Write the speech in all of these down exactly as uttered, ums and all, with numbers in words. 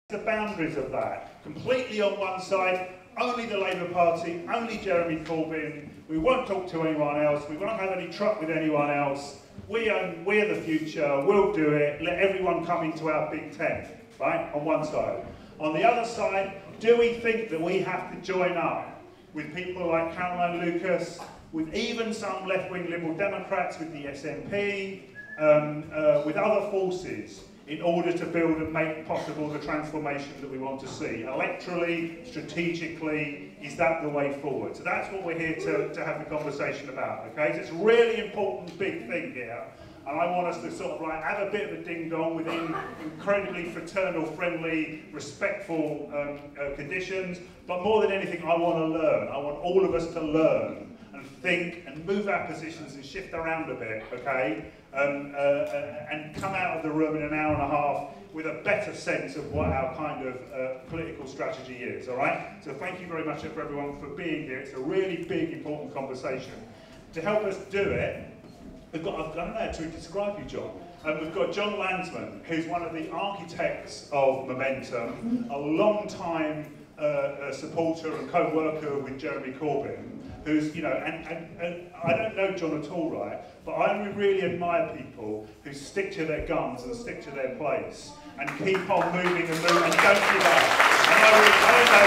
The boundaries of that, completely on one side, only the Labour Party, only Jeremy Corbyn, we won't talk to anyone else, we won't have any truck with anyone else, we own, we're the future, we'll do it, let everyone come into our big tent, right, on one side. On the other side, do we think that we have to join up with people like Caroline Lucas, with even some left-wing Liberal Democrats, with the S N P, um, uh, with other forces, in order to build and make possible the transformation that we want to see? Electorally, strategically, is that the way forward? So that's what we're here to, to have the conversation about, okay? So it's a really important big thing here, and I want us to sort of like have a bit of a ding-dong within incredibly fraternal, friendly, respectful um, uh, conditions, but more than anything, I want to learn. I want all of us to learn and think and move our positions and shift around a bit, okay? Um, uh, uh, and come out of the room in an hour and a half with a better sense of what our kind of uh, political strategy is, all right? So thank you very much for everyone for being here. It's a really big, important conversation. To help us do it, we've got, I don't know how to describe you, Jon. Um, we've got Jon Lansman, who's one of the architects of Momentum, a long-time uh, uh, supporter and co-worker with Jeremy Corbyn, who's, you know, and, and, and I don't know Jon at all, right, but I really admire people who stick to their guns and stick to their place and keep on moving and moving and don't give up. And I, really,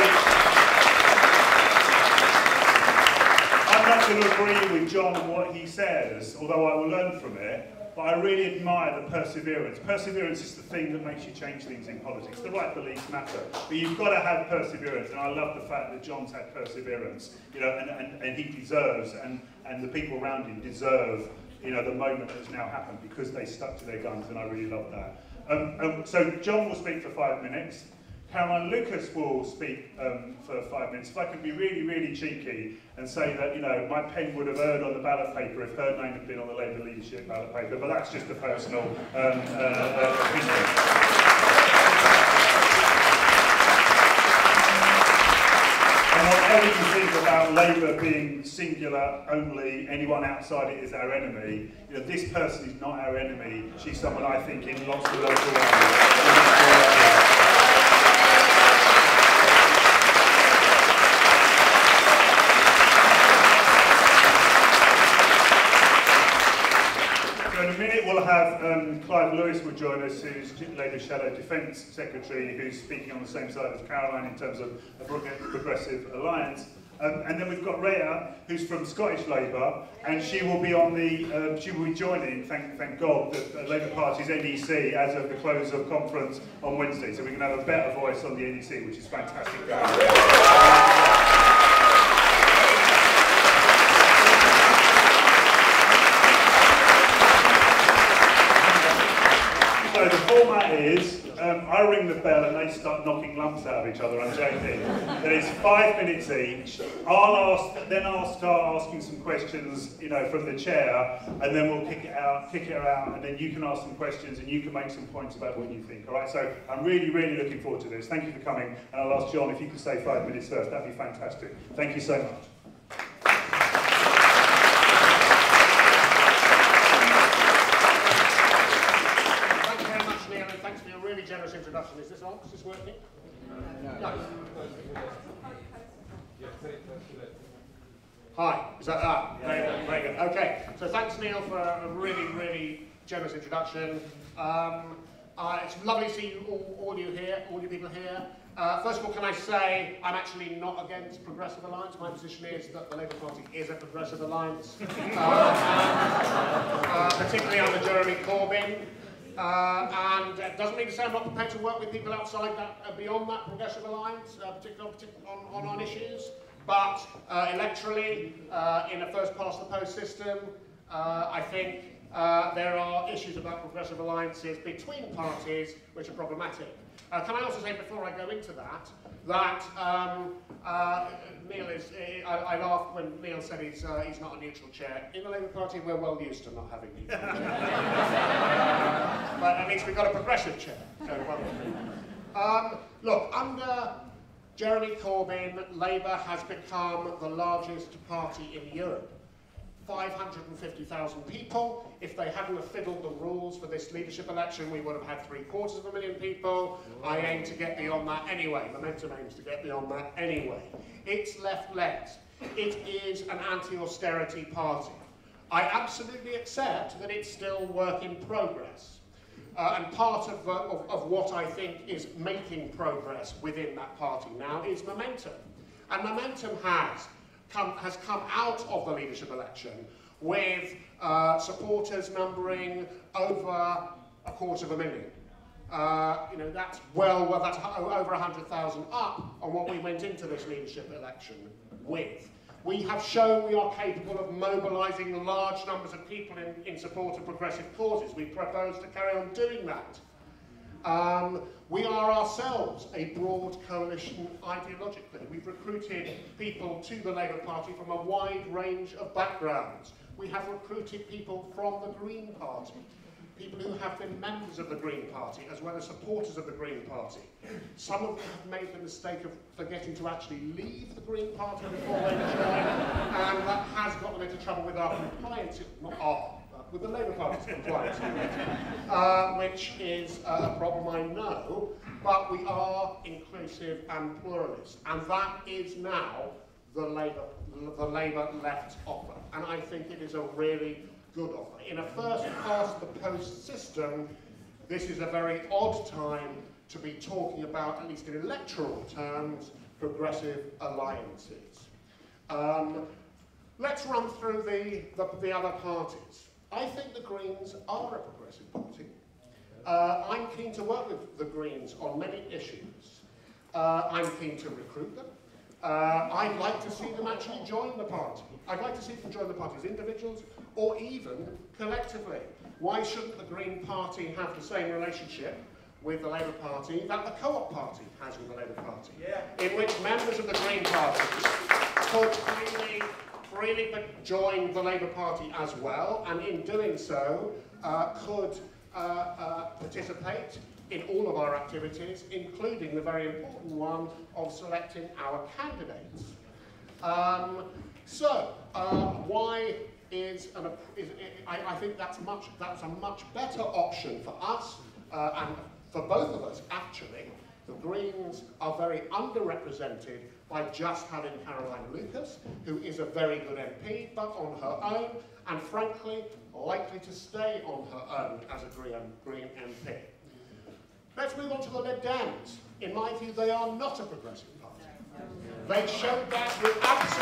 I don't know, I'm not going to agree with Jon on what he says, although I will learn from it, but I really admire the perseverance. Perseverance is the thing that makes you change things in politics. The right beliefs matter, but you've got to have perseverance, and I love the fact that Jon's had perseverance, you know, and, and, and he deserves, and, and the people around him deserve, you know, the moment that has now happened because they stuck to their guns, and I really love that. Um, um, so Jon will speak for five minutes. Caroline Lucas will speak um, for five minutes. If I can be really, really cheeky and say that, you know, my pen would have erred on the ballot paper if her name had been on the Labour leadership ballot paper, but that's just a personal um, uh, uh, opinion. And whatever you think about Labour being singular, only anyone outside it is our enemy, you know, this person is not our enemy. She's someone I think in lots of local areas. In a minute we'll have um, Clive Lewis will join us, who's Labour Shadow Defence Secretary, who's speaking on the same side as Caroline in terms of a progressive alliance. Um, and then we've got Rhea, who's from Scottish Labour, and she will be on the, um, she will be joining, thank, thank God, the Labour Party's N E C as of the close of conference on Wednesday. So we can have a better voice on the N E C, which is fantastic. So the format is, um, I ring the bell and they start knocking lumps out of each other, I'm joking. Then it's five minutes each. I'll ask, then I'll start asking some questions, you know, from the chair, and then we'll kick it out, kick it out, and then you can ask some questions and you can make some points about what you think, all right? So I'm really, really looking forward to this. Thank you for coming, and I'll ask Jon if you could stay five minutes first. That'd be fantastic. Thank you so much. Generous introduction. Is this on? Is this working? No. No. Hi. Is that that? Yeah, very good. Very good. Okay. So thanks, Neal, for a really, really generous introduction. Um, uh, it's lovely to see you all, all you here, all you people here. Uh, first of all, can I say I'm actually not against Progressive Alliance. My position is that the Labour Party is a Progressive Alliance, uh, and, uh, particularly under Jeremy Corbyn. Uh, and it doesn't mean to say I'm not prepared to work with people outside that, uh, beyond that Progressive Alliance, uh, particularly on, on, on issues. But uh, electorally, uh, in a first past the post system, uh, I think uh, there are issues about Progressive Alliances between parties which are problematic. Uh, can I also say, before I go into that, that um, uh, Neal is, I, I laughed when Neal said he's, uh, he's not a neutral chair. In the Labour Party, we're well used to not having neutral chairs. uh, but that means we've got a progressive chair. So, well, um, look, under Jeremy Corbyn, Labour has become the largest party in Europe. five hundred fifty thousand people. If they hadn't have fiddled the rules for this leadership election, we would have had three quarters of a million people. I aim to get beyond that anyway. Momentum aims to get beyond that anyway. It's left-led. It is an anti-austerity party. I absolutely accept that it's still work in progress. Uh, and part of, uh, of, of what I think is making progress within that party now is momentum. And momentum has come, has come out of the leadership election with uh, supporters numbering over a quarter of a million. Uh, you know, that's well, well that's over one hundred thousand up on what we went into this leadership election with. We have shown we are capable of mobilising large numbers of people in, in support of progressive causes. We propose to carry on doing that. Um, we are ourselves a broad coalition ideologically. We've recruited people to the Labour Party from a wide range of backgrounds. We have recruited people from the Green Party, people who have been members of the Green Party as well as supporters of the Green Party. Some of them have made the mistake of forgetting to actually leave the Green Party before they join, and that has got them into trouble with our compliance, not our, with the Labour Party's compliance, uh, which is uh, a problem I know, but we are inclusive and pluralist, and that is now the Labour, the Labour left offer, and I think it is a really good offer. In a first past the post system, this is a very odd time to be talking about, at least in electoral terms, progressive alliances. Um, let's run through the, the, the other parties. I think the Greens are a progressive party. Uh, I'm keen to work with the Greens on many issues. Uh, I'm keen to recruit them. Uh, I'd like to see them actually join the party. I'd like to see them join the party as individuals or even collectively. Why shouldn't the Green Party have the same relationship with the Labour Party that the Co-op Party has with the Labour Party? Yeah. In which members of the Green Party could freely, freely join the Labour Party as well, and in doing so uh, could uh, uh, participate in all of our activities, including the very important one of selecting our candidates. Um, so, uh, why is, an, is I, I think that's much that's a much better option for us uh, and for both of us actually. The Greens are very underrepresented by just having Caroline Lucas, who is a very good M P, but on her own, and frankly likely to stay on her own as a Green, Green M P. Let's move on to the Lib Dems. In my view, they are not a progressive party. They showed that with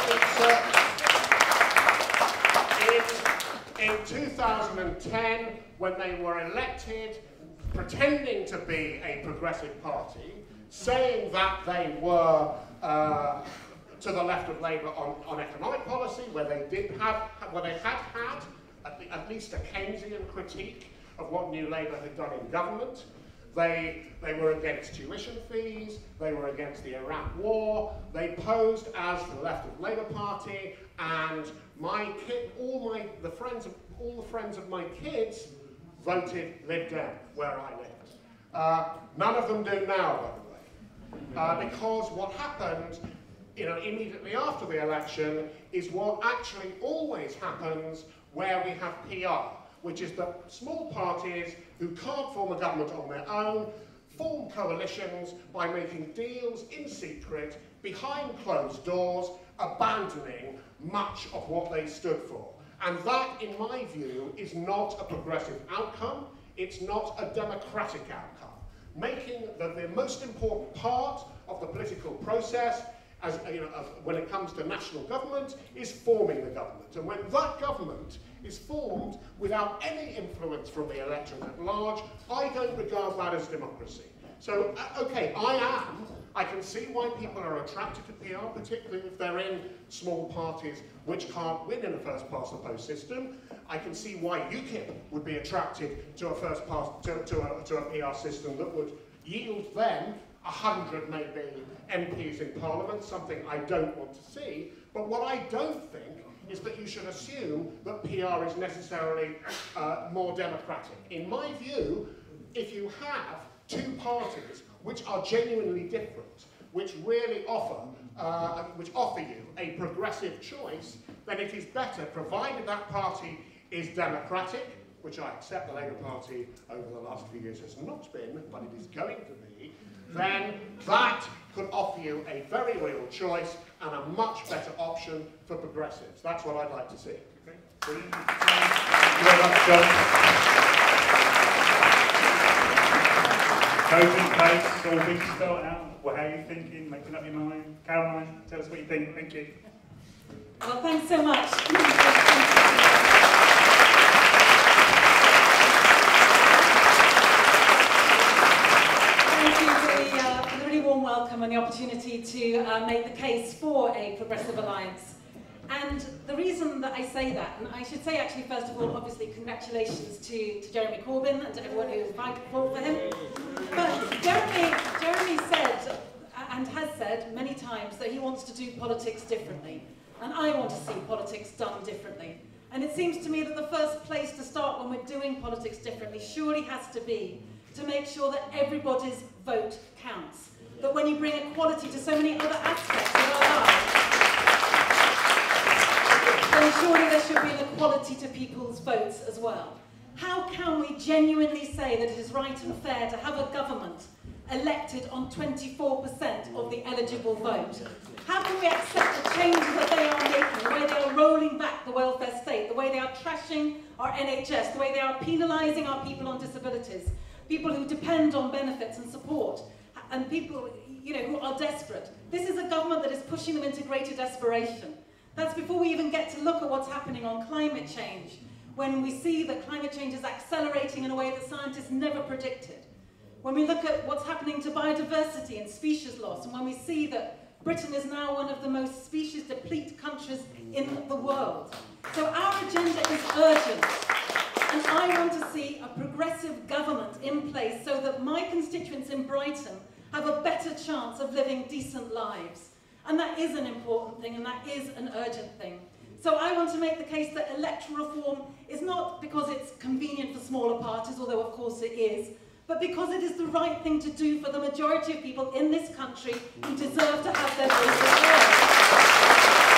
absolute certainty in, in two thousand ten, when they were elected, pretending to be a progressive party, saying that they were uh, to the left of Labour on, on economic policy, where they did have, where they had had at, the, at least a Keynesian critique of what New Labour had done in government. They, they were against tuition fees, they were against the Iraq war, they posed as the left of Labour Party, and my kid, all my the friends of all the friends of my kids voted Lib Dem where I lived. Uh, none of them do now, by the way, uh, because what happened, you know, immediately after the election is what actually always happens where we have P R, which is that small parties who can't form a government on their own form coalitions by making deals in secret, behind closed doors, abandoning much of what they stood for. And that, in my view, is not a progressive outcome. It's not a democratic outcome. Making the, the most important part of the political process, as you know, of, when it comes to national government, is forming the government. And when that government is formed without any influence from the electorate at large, I don't regard that as democracy. So, uh, okay, I am, I can see why people are attracted to P R, particularly if they're in small parties which can't win in a first past the post system. I can see why UKIP would be attracted to a first past, to, to, a, to a P R system that would yield them a hundred maybe M Ps in Parliament, something I don't want to see. But what I don't think is that you should assume that P R is necessarily uh, more democratic. In my view, if you have two parties which are genuinely different, which really offer, uh, which offer you a progressive choice, then it is better, provided that party is democratic, which I accept the Labour Party over the last few years has not been, but it is going to be, then that could offer you a very real choice and a much better option for progressives. That's what I'd like to see. Okay. Brilliant. Thank you very much, Jon. Closing case, all big start out. Well, how are you thinking? Making up your mind? Caroline, tell us what you think. Thank you. Well, thanks so much. Warm welcome and the opportunity to uh, make the case for a progressive alliance. And the reason that I say that, and I should say actually first of all, obviously congratulations to, to Jeremy Corbyn and to everyone who fighting for him. But Jeremy, Jeremy said, and has said many times, that he wants to do politics differently. And I want to see politics done differently. And it seems to me that the first place to start when we're doing politics differently surely has to be to make sure that everybody's vote counts. That when you bring equality to so many other aspects of our lives, then surely there should be an equality to people's votes as well. How can we genuinely say that it is right and fair to have a government elected on twenty-four percent of the eligible vote? How can we accept the changes that they are making, the way they are rolling back the welfare state, the way they are trashing our N H S, the way they are penalising our people on disabilities, people who depend on benefits and support, and people, you know, who are desperate. This is a government that is pushing them into greater desperation. That's before we even get to look at what's happening on climate change, when we see that climate change is accelerating in a way that scientists never predicted. When we look at what's happening to biodiversity and species loss, and when we see that Britain is now one of the most species deplete countries in the world. So our agenda is urgent. And I want to see a progressive government in place so that my constituents in Brighton have a better chance of living decent lives. And that is an important thing, and that is an urgent thing. So I want to make the case that electoral reform is not because it's convenient for smaller parties, although of course it is, but because it is the right thing to do for the majority of people in this country who deserve to have their voices heard.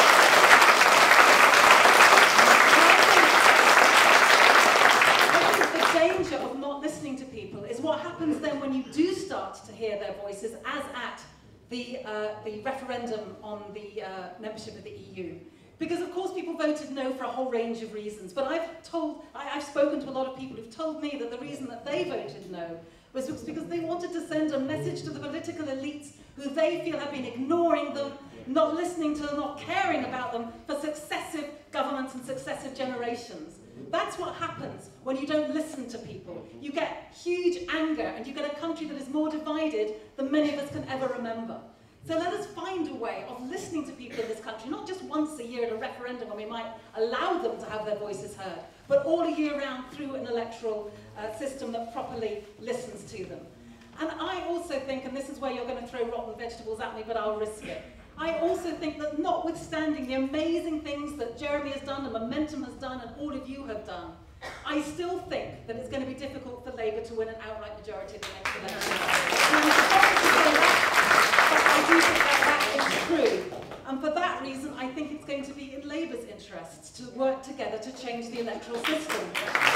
Danger of not listening to people is what happens then when you do start to hear their voices, as at the, uh, the referendum on the uh, membership of the E U. Because of course people voted no for a whole range of reasons, but I've told, I, I've spoken to a lot of people who've told me that the reason that they voted no was because they wanted to send a message to the political elites who they feel have been ignoring them, not listening to them, not caring about them for successive governments and successive generations. That's what happens when you don't listen to people. You get huge anger, and you get a country that is more divided than many of us can ever remember. So let us find a way of listening to people in this country, not just once a year at a referendum when we might allow them to have their voices heard, but all a year round through an electoral uh, system that properly listens to them. And I also think, and this is where you're going to throw rotten vegetables at me, but I'll risk it, I also think that notwithstanding the amazing things that Jeremy has done, and Momentum has done, and all of you have done, I still think that it's going to be difficult for Labour to win an outright majority of the next election. And I'm sorry to say that, but I do think that that is true. And for that reason, I think it's going to be in Labour's interests to work together to change the electoral system.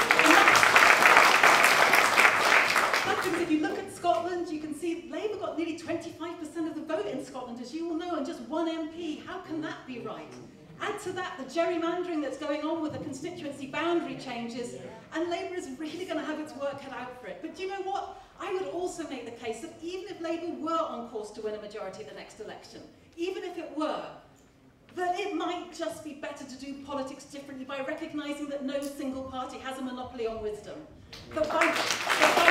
Because if you look at Scotland, you can see Labour got nearly twenty-five percent of the vote in Scotland, as you all know, and just one M P. How can that be right? Add to that the gerrymandering that's going on with the constituency boundary changes, and Labour is really going to have its work cut out for it. But do you know what? I would also make the case that even if Labour were on course to win a majority at the next election, even if it were, that it might just be better to do politics differently by recognising that no single party has a monopoly on wisdom. That by, that by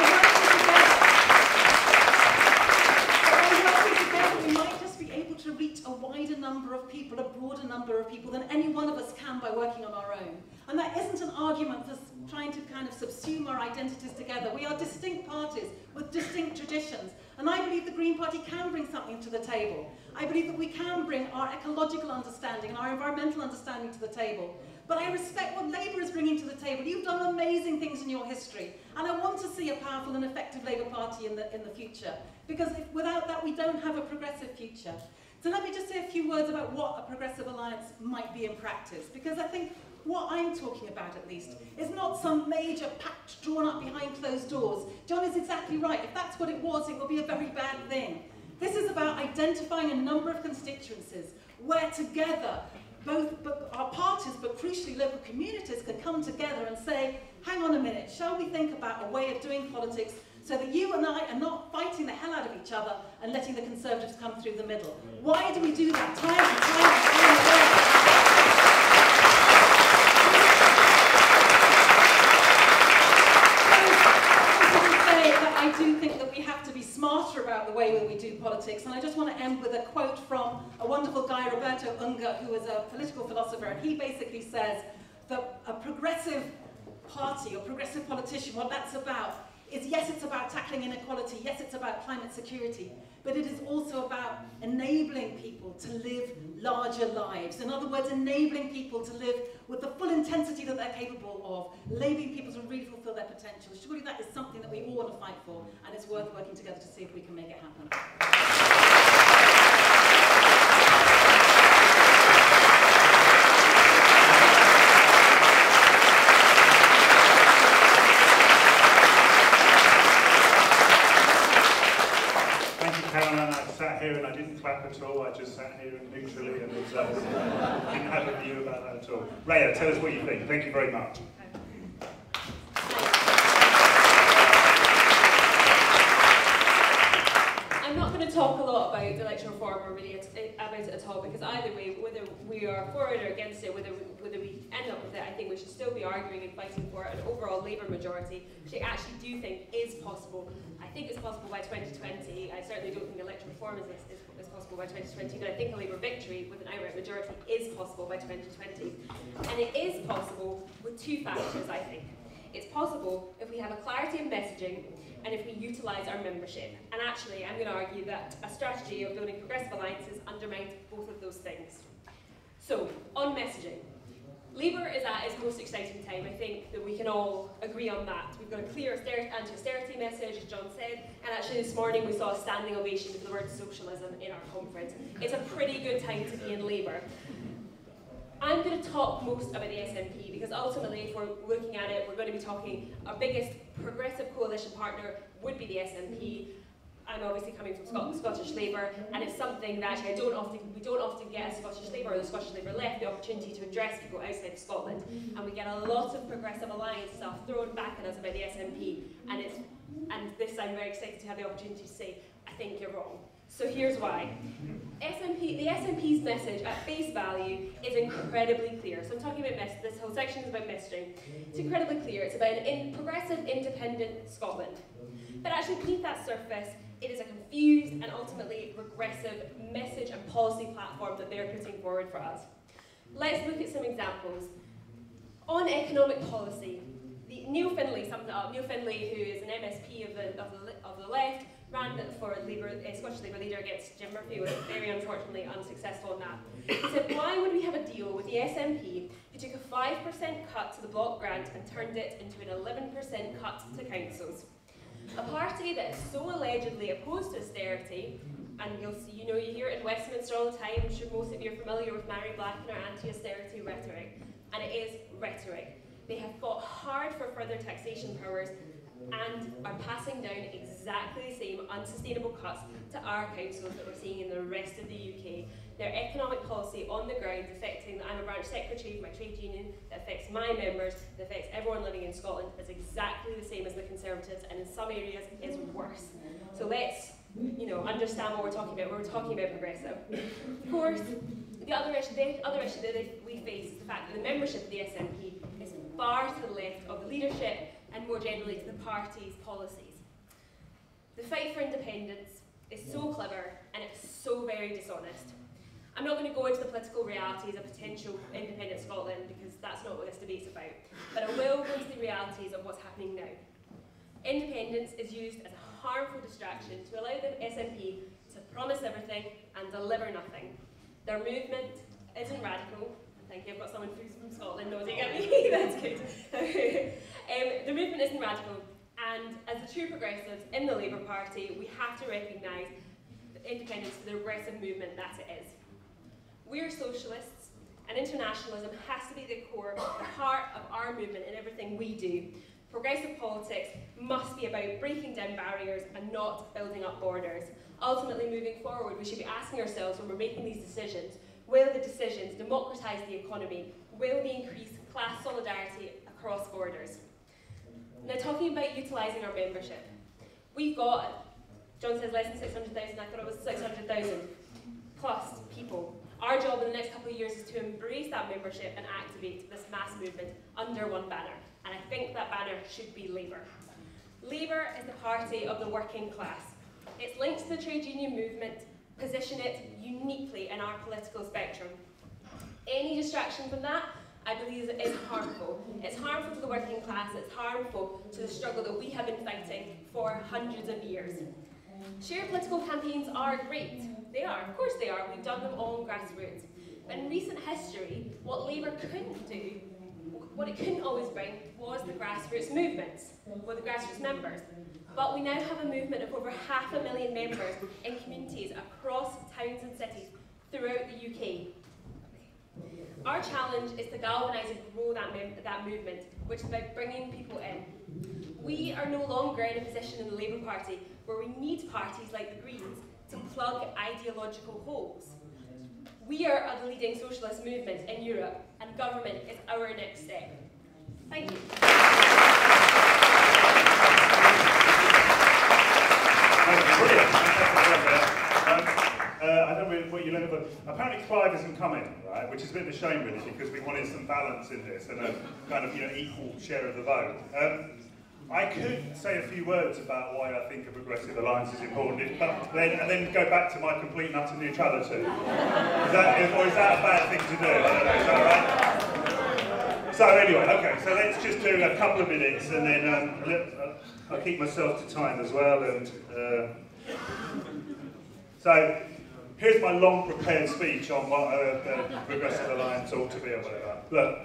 working together, that by working together we might just be able to reach a wider number of people, a broader number of people than any one of us can by working on our own. And that isn't an argument for trying to kind of subsume our identities together. We are distinct parties with distinct traditions. And I believe the Green Party can bring something to the table. I believe that we can bring our ecological understanding and our environmental understanding to the table. But I respect what Labour is bringing to the table. You've done amazing things in your history. And I want to see a powerful and effective Labour Party in the, in the future. Because if, without that, we don't have a progressive future. So let me just say a few words about what a progressive alliance might be in practice. Because I think what I'm talking about, at least, is not some major pact drawn up behind closed doors. John is exactly right. If that's what it was, it will be a very bad thing. This is about identifying a number of constituencies where together, both but our parties, but crucially local communities, can come together and say, hang on a minute, shall we think about a way of doing politics so that you and I are not fighting the hell out of each other and letting the Conservatives come through the middle? Why do we do that time and time and time again? I do think that we have to be smarter about the way that we do politics, and I just want to end with a quote from a wonderful guy, Roberto Unga, who is a political philosopher, and he basically says that a progressive party or progressive politician, what that's about is, yes, it's about tackling inequality, yes, it's about climate security, but it is also about enabling people to live larger lives. In other words, enabling people to live with the full intensity that they're capable of, enabling people to really fulfill their potential. Surely that is something that we all want to fight for, and it's worth working together to see if we can make it happen. Here and I didn't clap at all, I just sat here and neutrally and uh, didn't have a view about that at all. Rhea, tell us what you think. Thank you very much. I'm not going to talk a lot about electoral reform or really about it at all, because either way, whether we are for it or against it, whether whether we end up with it, I think we should still be arguing and fighting for an overall Labour majority, which I actually do think is possible. I think it's possible by twenty twenty. I certainly don't think electoral reform is, is, is possible by twenty twenty, but I think a Labour victory with an outright majority is possible by twenty twenty. And it is possible with two factors, I think. It's possible if we have a clarity in messaging and if we utilise our membership. And actually, I'm going to argue that a strategy of building progressive alliances undermines both of those things. So, on messaging. Labour is at its most exciting time. I think that we can all agree on that. We've got a clear anti-austerity message, as John said, and actually this morning we saw a standing ovation for the word socialism in our conference. It's a pretty good time to be in Labour. I'm going to talk most about the S N P because ultimately, if we're looking at it, we're going to be talking, our biggest progressive coalition partner would be the S N P. I'm obviously coming from Scotland, Scottish Labour, and it's something that I don't often, we don't often get as Scottish Labour or the Scottish Labour left the opportunity to address people outside of Scotland, and we get a lot of progressive alliance stuff thrown back at us about the S N P, and it's, and this I'm very excited to have the opportunity to say, I think you're wrong. So here's why. S N P, the S N P's message at face value is incredibly clear. So I'm talking about mess, this whole section is about messaging. It's incredibly clear. It's about an in, progressive, independent Scotland. But actually beneath that surface, it is a confused and ultimately regressive message and policy platform that they're putting forward for us. Let's look at some examples. On economic policy, the, Neil Findlay summed it up. Neil Findlay, who is an M S P of the, of the, of the left, ran for Labour, uh, Scottish Labour leader against Jim Murphy, was very unfortunately unsuccessful in that. He said, why would we have a deal with the S N P who took a five percent cut to the block grant and turned it into an eleven percent cut to councils? A party that is so allegedly opposed to austerity, and you'll see, you know, you hear it in Westminster all the time. I'm sure most of you are familiar with Mary Black and her anti-austerity rhetoric, and it is rhetoric. They have fought hard for further taxation powers and are passing down exactly the same unsustainable cuts to our councils that we're seeing in the rest of the U K. Their economic policy on the ground affecting, I'm a branch secretary of my trade union, that affects my members, that affects everyone living in Scotland, is exactly the same as the Conservatives, and in some areas is worse. So let's, you know, understand what we're talking about when we're talking about progressive. Of course, the other issue, the other issue that we face is the fact that the membership of the S N P is far to the left of the leadership and more generally to the party's policies. The fight for independence is so clever and it's so very dishonest. I'm not going to go into the political realities of potential independent Scotland because that's not what this debate's about, but I will go into the realities of what's happening now. Independence is used as a harmful distraction to allow the S N P to promise everything and deliver nothing. Their movement isn't radical, Thank you, I've got someone from Scotland nodding at me, that's good. um, the movement isn't radical, and as the true progressives in the Labour Party, we have to recognise independence for the progressive movement that it is. We're socialists, and internationalism has to be the core, the heart of our movement in everything we do. Progressive politics must be about breaking down barriers and not building up borders. Ultimately, moving forward, we should be asking ourselves when we're making these decisions, will the decisions democratise the economy? Will they increase class solidarity across borders? Now, talking about utilising our membership, we've got, John says less than six hundred thousand, I thought it was six hundred thousand plus people. Our job in the next couple of years is to embrace that membership and activate this mass movement under one banner. And I think that banner should be Labour. Labour is the party of the working class. It's linked to the trade union movement, position it uniquely in our political spectrum. Any distraction from that, I believe, is harmful. It's harmful to the working class, it's harmful to the struggle that we have been fighting for hundreds of years. Shared political campaigns are great. They are, of course they are. We've done them all in grassroots. But in recent history, what Labour couldn't do, what it couldn't always bring, was the grassroots movements, or the grassroots members. But we now have a movement of over half a million members in communities across towns and cities throughout the U K. Our challenge is to galvanise and grow that, that movement, which is about bringing people in. We are no longer in a position in the Labour Party where we need parties like the Greens to plug ideological holes. We are the leading socialist movement in Europe, and government is our next step. Thank you. Brilliant. Um, uh, I don't know what you're looking for. Apparently Clive isn't coming, right? Which is a bit of a shame, really, because we wanted some balance in this and a kind of, you know, equal share of the vote. Um, I could say a few words about why I think a progressive alliance is important, but then, and then go back to my complete and utter neutrality. Is that, or is that a bad thing to do? I don't know. Is that right? So anyway, okay. So let's just do a couple of minutes, and then um, let, uh, I'll keep myself to time as well. And uh, so here's my long prepared speech on what uh, the progressive alliance ought to be or whatever. Look,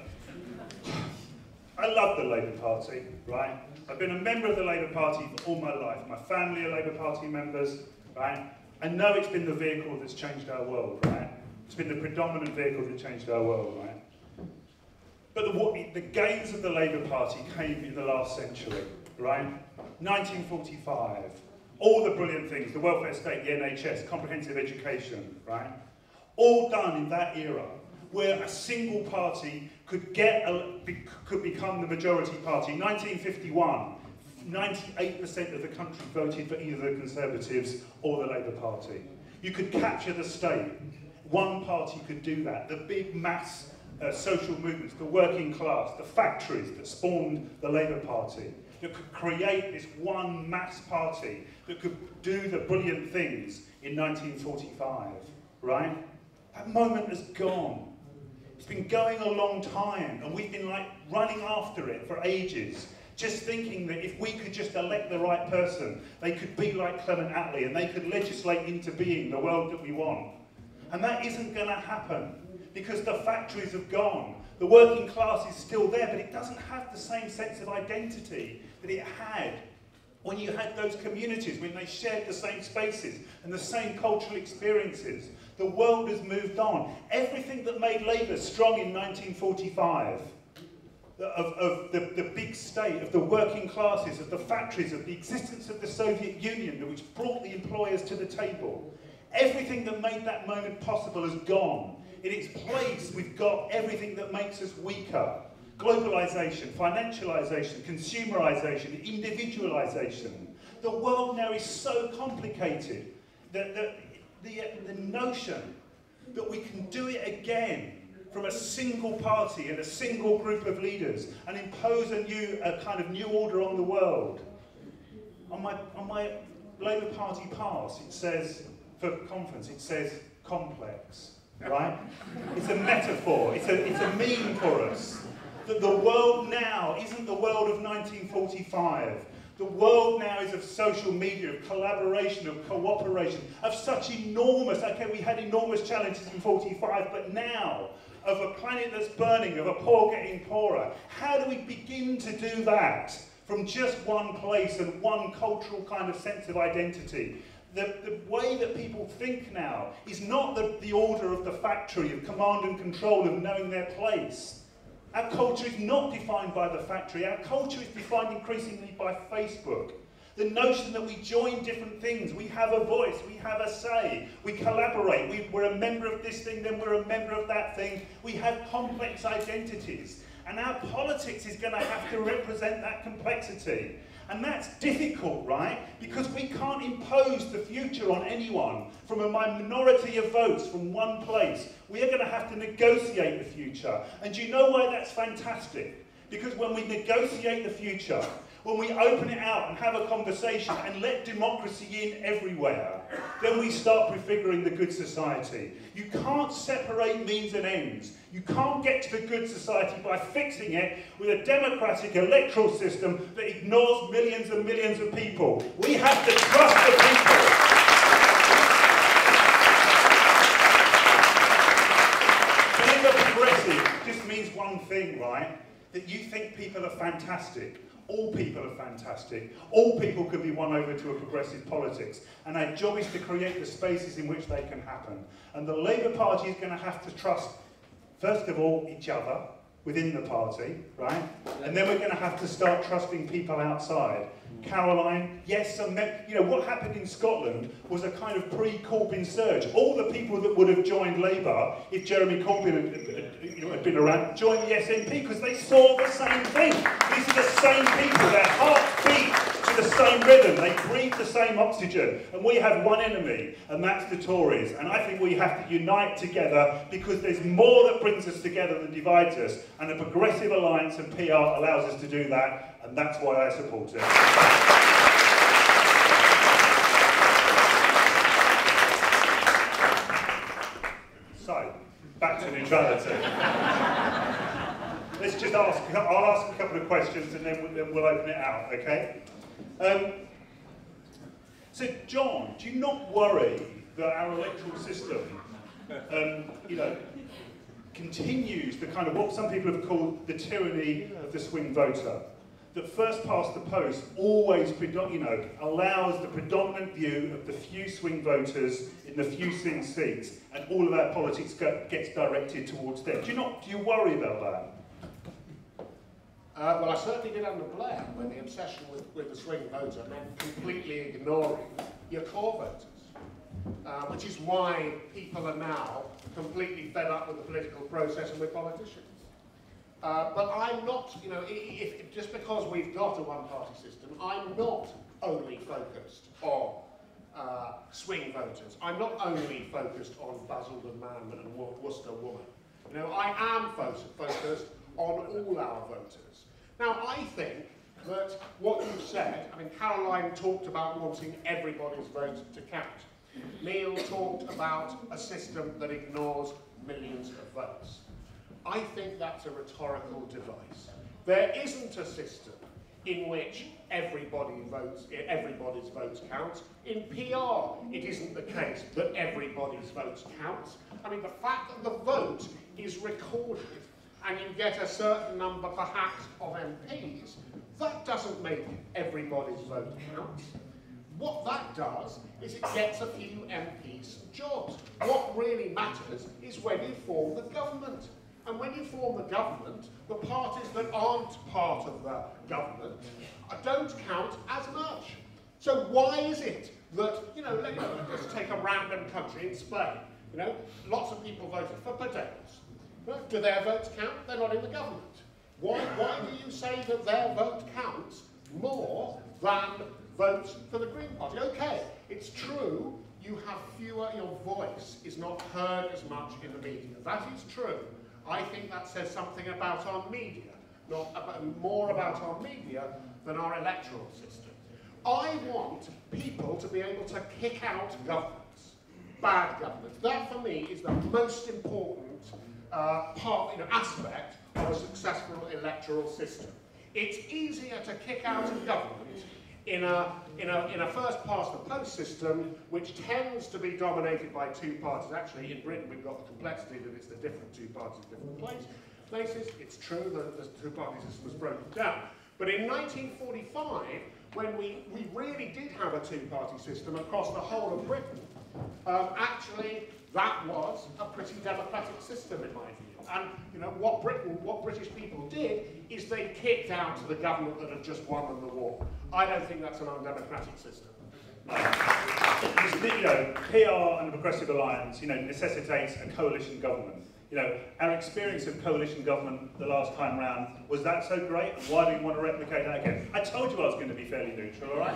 I love the Labour Party, right? I've been a member of the Labour Party for all my life. My family are Labour Party members, right? I know it's been the vehicle that's changed our world, right? It's been the predominant vehicle that changed our world, right? But the, the gains of the Labour Party came in the last century, right? nineteen forty-five, all the brilliant things, the welfare state, the N H S, comprehensive education, right? All done in that era, where a single party could get a, could become the majority party. nineteen fifty-one, ninety-eight percent of the country voted for either the Conservatives or the Labour Party. You could capture the state. One party could do that. The big mass uh, social movements, the working class, the factories that spawned the Labour Party, that could create this one mass party that could do the brilliant things in nineteen forty-five, right? That moment has gone. It's been going a long time, and we've been like running after it for ages, just thinking that if we could just elect the right person, they could be like Clement Attlee and they could legislate into being the world that we want. And that isn't going to happen, because the factories have gone. The working class is still there, but it doesn't have the same sense of identity that it had when you had those communities, when they shared the same spaces and the same cultural experiences. The world has moved on. Everything that made Labour strong in nineteen forty-five, of, of the, the big state, of the working classes, of the factories, of the existence of the Soviet Union, which brought the employers to the table, everything that made that moment possible has gone. In its place, we've got everything that makes us weaker. Globalisation, financialisation, consumerisation, individualisation. The world now is so complicated that the, the, the notion that we can do it again from a single party and a single group of leaders and impose a new, a kind of new order on the world. On my, on my Labour Party pass, it says, for conference, it says complex, right? It's a metaphor, it's a, it's a meme for us. That the world now isn't the world of nineteen forty-five. The world now is of social media, of collaboration, of cooperation, of such enormous, okay, we had enormous challenges in forty-five, but now, of a planet that's burning, of a poor getting poorer. How do we begin to do that from just one place and one cultural kind of sense of identity? The, the way that people think now is not the, the order of the factory, of command and control, of knowing their place. Our culture is not defined by the factory. Our culture is defined increasingly by Facebook. The notion that we join different things, we have a voice, we have a say, we collaborate, we, we're a member of this thing, then we're a member of that thing. We have complex identities. And our politics is going to have to represent that complexity. And that's difficult, right? Because we can't impose the future on anyone from a minority of votes from one place. We are going to have to negotiate the future. And do you know why that's fantastic? Because when we negotiate the future, when we open it out and have a conversation and let democracy in everywhere, then we start prefiguring the good society. You can't separate means and ends. You can't get to the good society by fixing it with a democratic electoral system that ignores millions and millions of people. We have to trust the people. Being a progressive just means one thing, right? That you think people are fantastic. All people are fantastic. All people can be won over to a progressive politics. And our job is to create the spaces in which they can happen. And the Labour Party is going to have to trust, first of all, each other within the party, right? And then we're going to have to start trusting people outside. Caroline, yes, some you know, what happened in Scotland was a kind of pre-Corbyn surge. All the people that would have joined Labour, if Jeremy Corbyn had, had, you know, had been around, joined the S N P because they saw the same thing. These are the same people, their hearts beat to the same rhythm, they breathe the same oxygen. And we have one enemy, and that's the Tories. And I think we have to unite together because there's more that brings us together than divides us. And a progressive alliance and P R allows us to do that. And that's why I support it. So, back to neutrality. Let's just ask, I'll ask a couple of questions and then we'll, then we'll open it out, okay? Um, so, John, do you not worry that our electoral system, um, you know, continues the kind of what some people have called the tyranny of the swing voter? That first past the post always, you know, allows the predominant view of the few swing voters in the few swing seats, and all of our politics go, gets directed towards them. Do you not? Do you worry about that? Uh, well, I certainly did under Blair, when the obsession with, with the swing voter meant completely ignoring your core voters, uh, which is why people are now completely fed up with the political process and with politicians. Uh, but I'm not, you know, if, if, just because we've got a one-party system, I'm not only focused on uh, swing voters. I'm not only focused on Basildon man and Worcester woman. You know, I am fo focused on all our voters. Now, I think that what you said, I mean, Caroline talked about wanting everybody's vote to count. Neal talked about a system that ignores millions of votes. I think that's a rhetorical device. There isn't a system in which everybody votes, everybody's votes count. In P R, it isn't the case that everybody's votes count. I mean, the fact that the vote is recorded and you get a certain number, perhaps, of M Ps, that doesn't make everybody's vote count. What that does is it gets a few M Ps jobs. What really matters is when you form the government. And when you form the government, the parties that aren't part of the government don't count as much. So why is it that, you know, let, let's take a random country in Spain. You know, lots of people voted for Podemos. Do their votes count? They're not in the government. Why, why do you say that their vote counts more than votes for the Green Party? Okay, it's true, you have fewer, your voice is not heard as much in the media. That is true. I think that says something about our media, not about, more about our media than our electoral system. I want people to be able to kick out governments, bad governments. That, for me, is the most important uh, part, you know, aspect of a successful electoral system. It's easier to kick out a government in a, in a, in a first-past-the-post system, which tends to be dominated by two parties. Actually, in Britain, we've got the complexity that it's the different two parties, different place, places. It's true that the two-party system was broken down. But in nineteen forty-five, when we, we really did have a two-party system across the whole of Britain, um, actually, that was a pretty democratic system, in my view. And you know what Britain, what British people did is they kicked out to the government that had just won them the war. I don't think that's an undemocratic system. You know, P R and the Progressive Alliance, you know, necessitates a coalition government. You know, our experience of coalition government the last time round, was that so great? And why do we want to replicate that again? I told you I was going to be fairly neutral, all right?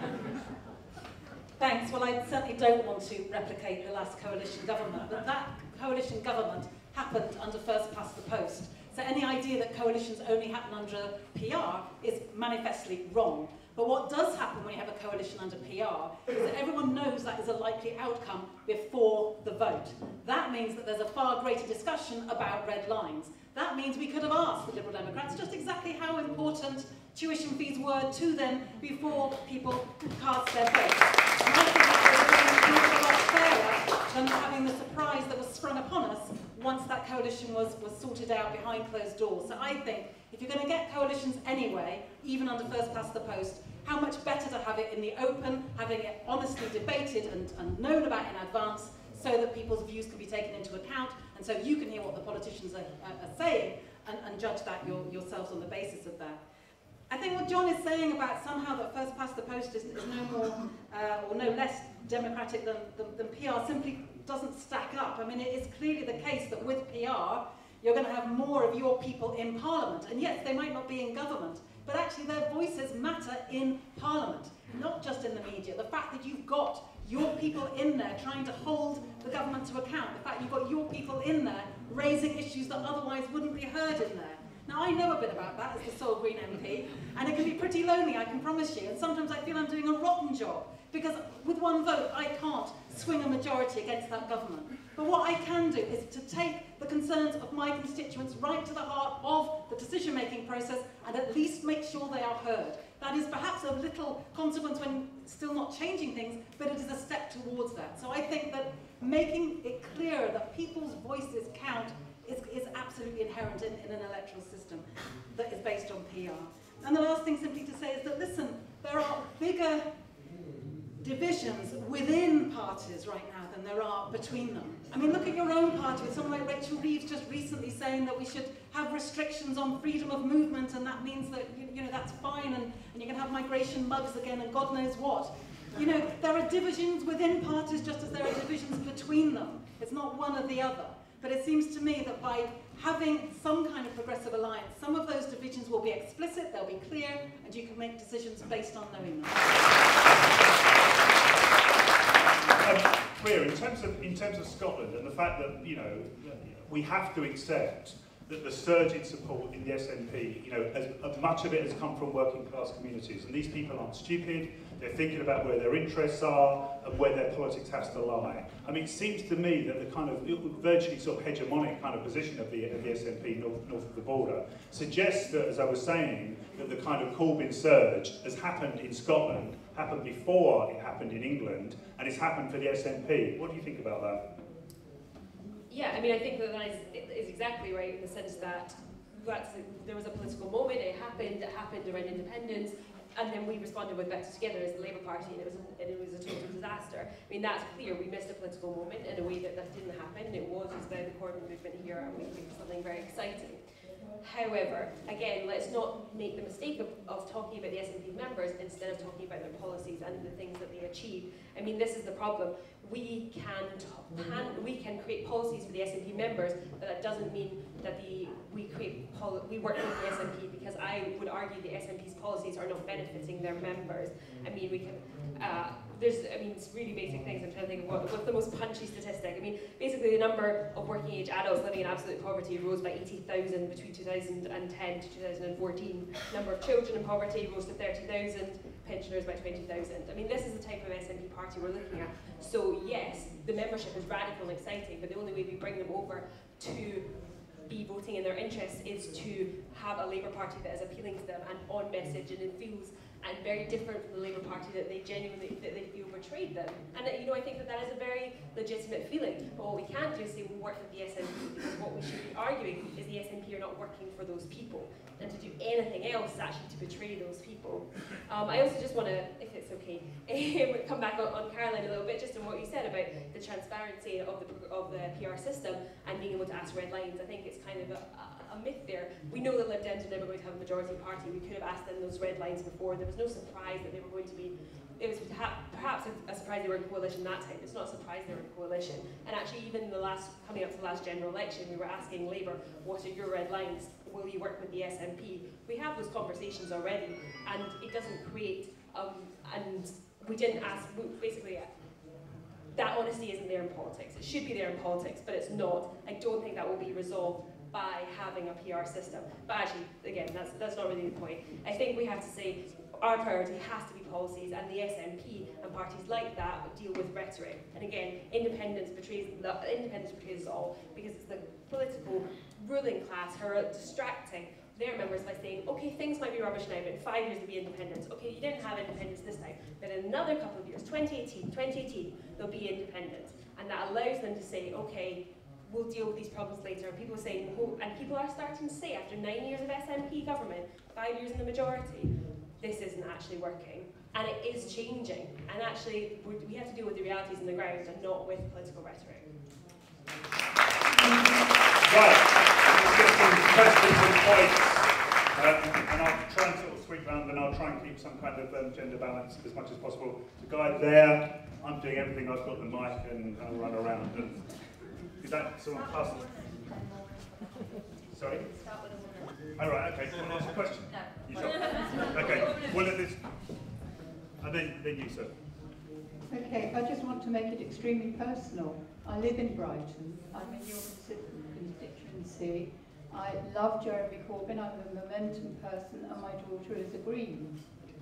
Thanks. Well, I certainly don't want to replicate the last coalition government, but that coalition government happened under first past the post. So any idea that coalitions only happen under P R is manifestly wrong. But what does happen when you have a coalition under P R is that everyone knows that is a likely outcome before the vote. That means that there's a far greater discussion about red lines. That means we could have asked the Liberal Democrats just exactly how important tuition fees were to them before people cast their votes. And I think that was a lot fairer than having the surprise that was sprung upon us once that coalition was, was sorted out behind closed doors. So I think if you're going to get coalitions anyway, even under first past the post, how much better to have it in the open, having it honestly debated and, and known about in advance, so that people's views can be taken into account, and so you can hear what the politicians are, are, are saying and, and judge that your, yourselves on the basis of that. I think what Jon is saying about somehow that first past the post is, is no more uh, or no less democratic than, than, than P R simply doesn't stack up. I mean, it is clearly the case that with P R, you're going to have more of your people in Parliament. And yes, they might not be in government, but actually their voices matter in Parliament, not just in the media. The fact that you've got your people in there trying to hold the government to account, the fact you've got your people in there raising issues that otherwise wouldn't be heard in there. Now, I know a bit about that as the sole Green M P, and it can be pretty lonely, I can promise you, and sometimes I feel I'm doing a rotten job, because with one vote, I can't swing a majority against that government. But what I can do is to take the concerns of my constituents right to the heart of the decision-making process and at least make sure they are heard. That is perhaps of little consequence when still not changing things, but it is a step towards that. So I think that making it clear that people's voices count is, is absolutely inherent in, in an electoral system that is based on P R. And the last thing simply to say is that, listen, there are bigger divisions within parties right now than there are between them. I mean, look at your own party with someone like Rachel Reeves just recently saying that we should have restrictions on freedom of movement, and that means that, you, you know, that's fine, and, and you can have migration mugs again and God knows what. You know, there are divisions within parties just as there are divisions between them. It's not one or the other. But it seems to me that by having some kind of progressive alliance, some of those divisions will be explicit, they'll be clear, and you can make decisions based on knowing them. Um, Rhea, in terms of in terms of Scotland and the fact that, you know, we have to accept that the surge in support in the S N P, you know, as, as much of it has come from working class communities, and these people aren't stupid. They're thinking about where their interests are and where their politics has to lie. I mean, it seems to me that the kind of virtually sort of hegemonic kind of position of the, of the S N P north, north of the border suggests that, as I was saying, that the kind of Corbyn surge has happened in Scotland, happened before it happened in England, and it's happened for the S N P. What do you think about that? Yeah, I mean, I think that that is, is exactly right in the sense that that's, there was a political moment, it happened, it happened around independence, and then we responded with Better Together as the Labour Party, and it was a, and it was a total disaster. I mean, that's clear. We missed a political moment in a way that that didn't happen. It was just about the Corbyn movement here, and we did something very exciting. However, again, let's not make the mistake of, of talking about the S N P members instead of talking about their policies and the things that they achieve. I mean, this is the problem. We can, can we can create policies for the S N P members, but that doesn't mean that the we create we work with the S N P, because I would argue the S N P's policies are not benefiting their members. I mean, we can. Uh, there's, I mean, it's really basic things. I'm trying to think of what, what's the most punchy statistic. I mean, basically the number of working age adults living in absolute poverty rose by eighty thousand between two thousand ten to two thousand fourteen. Number of children in poverty rose to thirty thousand. Pensioners by twenty thousand. I mean, this is the type of S N P party we're looking at. So yes, the membership is radical and exciting, but the only way we bring them over to be voting in their interests is to have a Labour Party that is appealing to them and on message, and it feels and very different from the Labour Party that they genuinely, that they feel betrayed them. And you know, I think that that is a very legitimate feeling. But what we can't do is say we work with the S N P, because what we should be arguing is the S N P are not working for those people. And to do anything else is actually to betray those people. Um, I also just want to, if it's okay, come back on, on Caroline a little bit, just on what you said about the transparency of the, of the P R system and being able to ask red lines. I think it's kind of a, a, a myth there. We know that Lib Dems are never going to have a majority party. We could have asked them those red lines before. There was no surprise that they were going to be, it was perhaps a, a surprise they were in coalition that time. It's not a surprise they were in coalition. And actually, even in the last, coming up to the last general election, we were asking Labour, what are your red lines? Will you work with the S N P? We have those conversations already, and it doesn't create, um, and we didn't ask, basically, that honesty isn't there in politics. It should be there in politics, but it's not. I don't think that will be resolved by having a P R system. But actually, again, that's, that's not really the point. I think we have to say our priority has to be policies, and the S N P and parties like that deal with rhetoric. And again, independence betrays, independence betrays us all, because it's the political ruling class who are distracting their members by saying, okay, things might be rubbish now, but in five years there'll be independence. Okay, you didn't have independence this time, but in another couple of years, twenty eighteen, twenty eighteen, there'll be independence. And that allows them to say, okay, we'll deal with these problems later. And people are saying, oh, and people are starting to say, after nine years of S N P government, five years in the majority, this isn't actually working. And it is changing. And actually, we're, we have to deal with the realities on the ground and not with political rhetoric. Right, let's get some questions and points. Um, and I'll try and sort of sweep around, and I'll try and keep some kind of um, gender balance as much as possible. The guy there, I'm doing everything. I've got the mic and I'll run around. And is that someone pass? Sorry? All right, okay. Want to ask a question? No. You sure? Okay. Well, it is. And then, then you, sir. Okay, I just want to make it extremely personal. I live in Brighton. I'm in your constituency. I love Jeremy Corbyn. I'm a momentum person, and my daughter is a Green.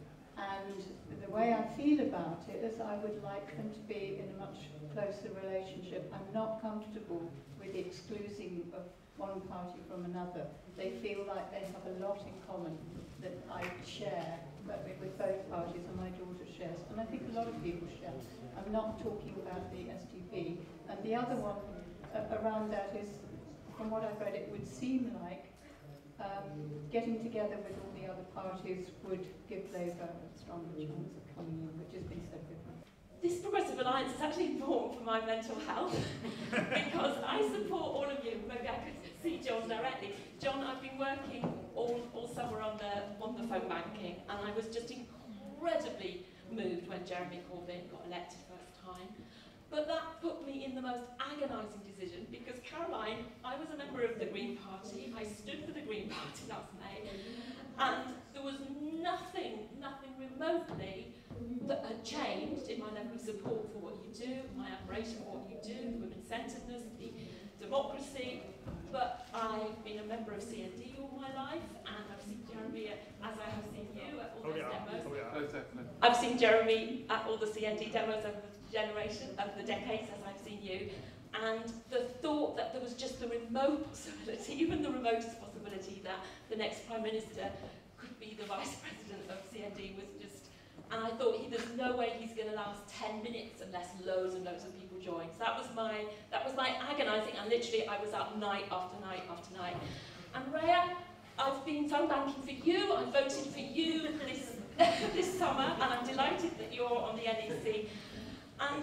And the way I feel about it is I would like them to be in a much closer relationship. I'm not comfortable with the excluding of one party from another. They feel like they have a lot in common that I share but with both parties, and my daughter shares. And I think a lot of people share. I'm not talking about the S D P. And the other one uh, around that is, from what I've read, it would seem like um, getting together with all the other parties would give Labour a stronger chance of coming in, which has been said before. This Progressive Alliance is actually important for my mental health because I support all of you. Maybe I could see Jon directly. Jon, I've been working all, all summer on the, on the phone banking, and I was just incredibly moved when Jeremy Corbyn got elected first time. But that put me in the most agonising decision because Caroline, I was a member of the Green Party. I stood for the Green Party last May, and there was nothing, nothing remotely that had changed in my level of support for what you do, my admiration for what you do, the women-centredness, the democracy. But I've been a member of C N D all my life, and I've seen Jeremy, as I have seen you, at all Oh, those yeah. demos. Oh, yeah. Oh, definitely. I've seen Jeremy at all the C N D demos over the generation, over the decades, as I've seen you. And the thought that there was just the remote possibility, even the remotest possibility, that the next Prime Minister could be the Vice President of C N D was just, and I thought, he, there's no way he's going to last ten minutes unless loads and loads of people join. So that was my, that was my agonising, and literally I was up night after night after night. And Rhea, I've been phone banking for you, I voted for you this, this summer, and I'm delighted that you're on the N E C. And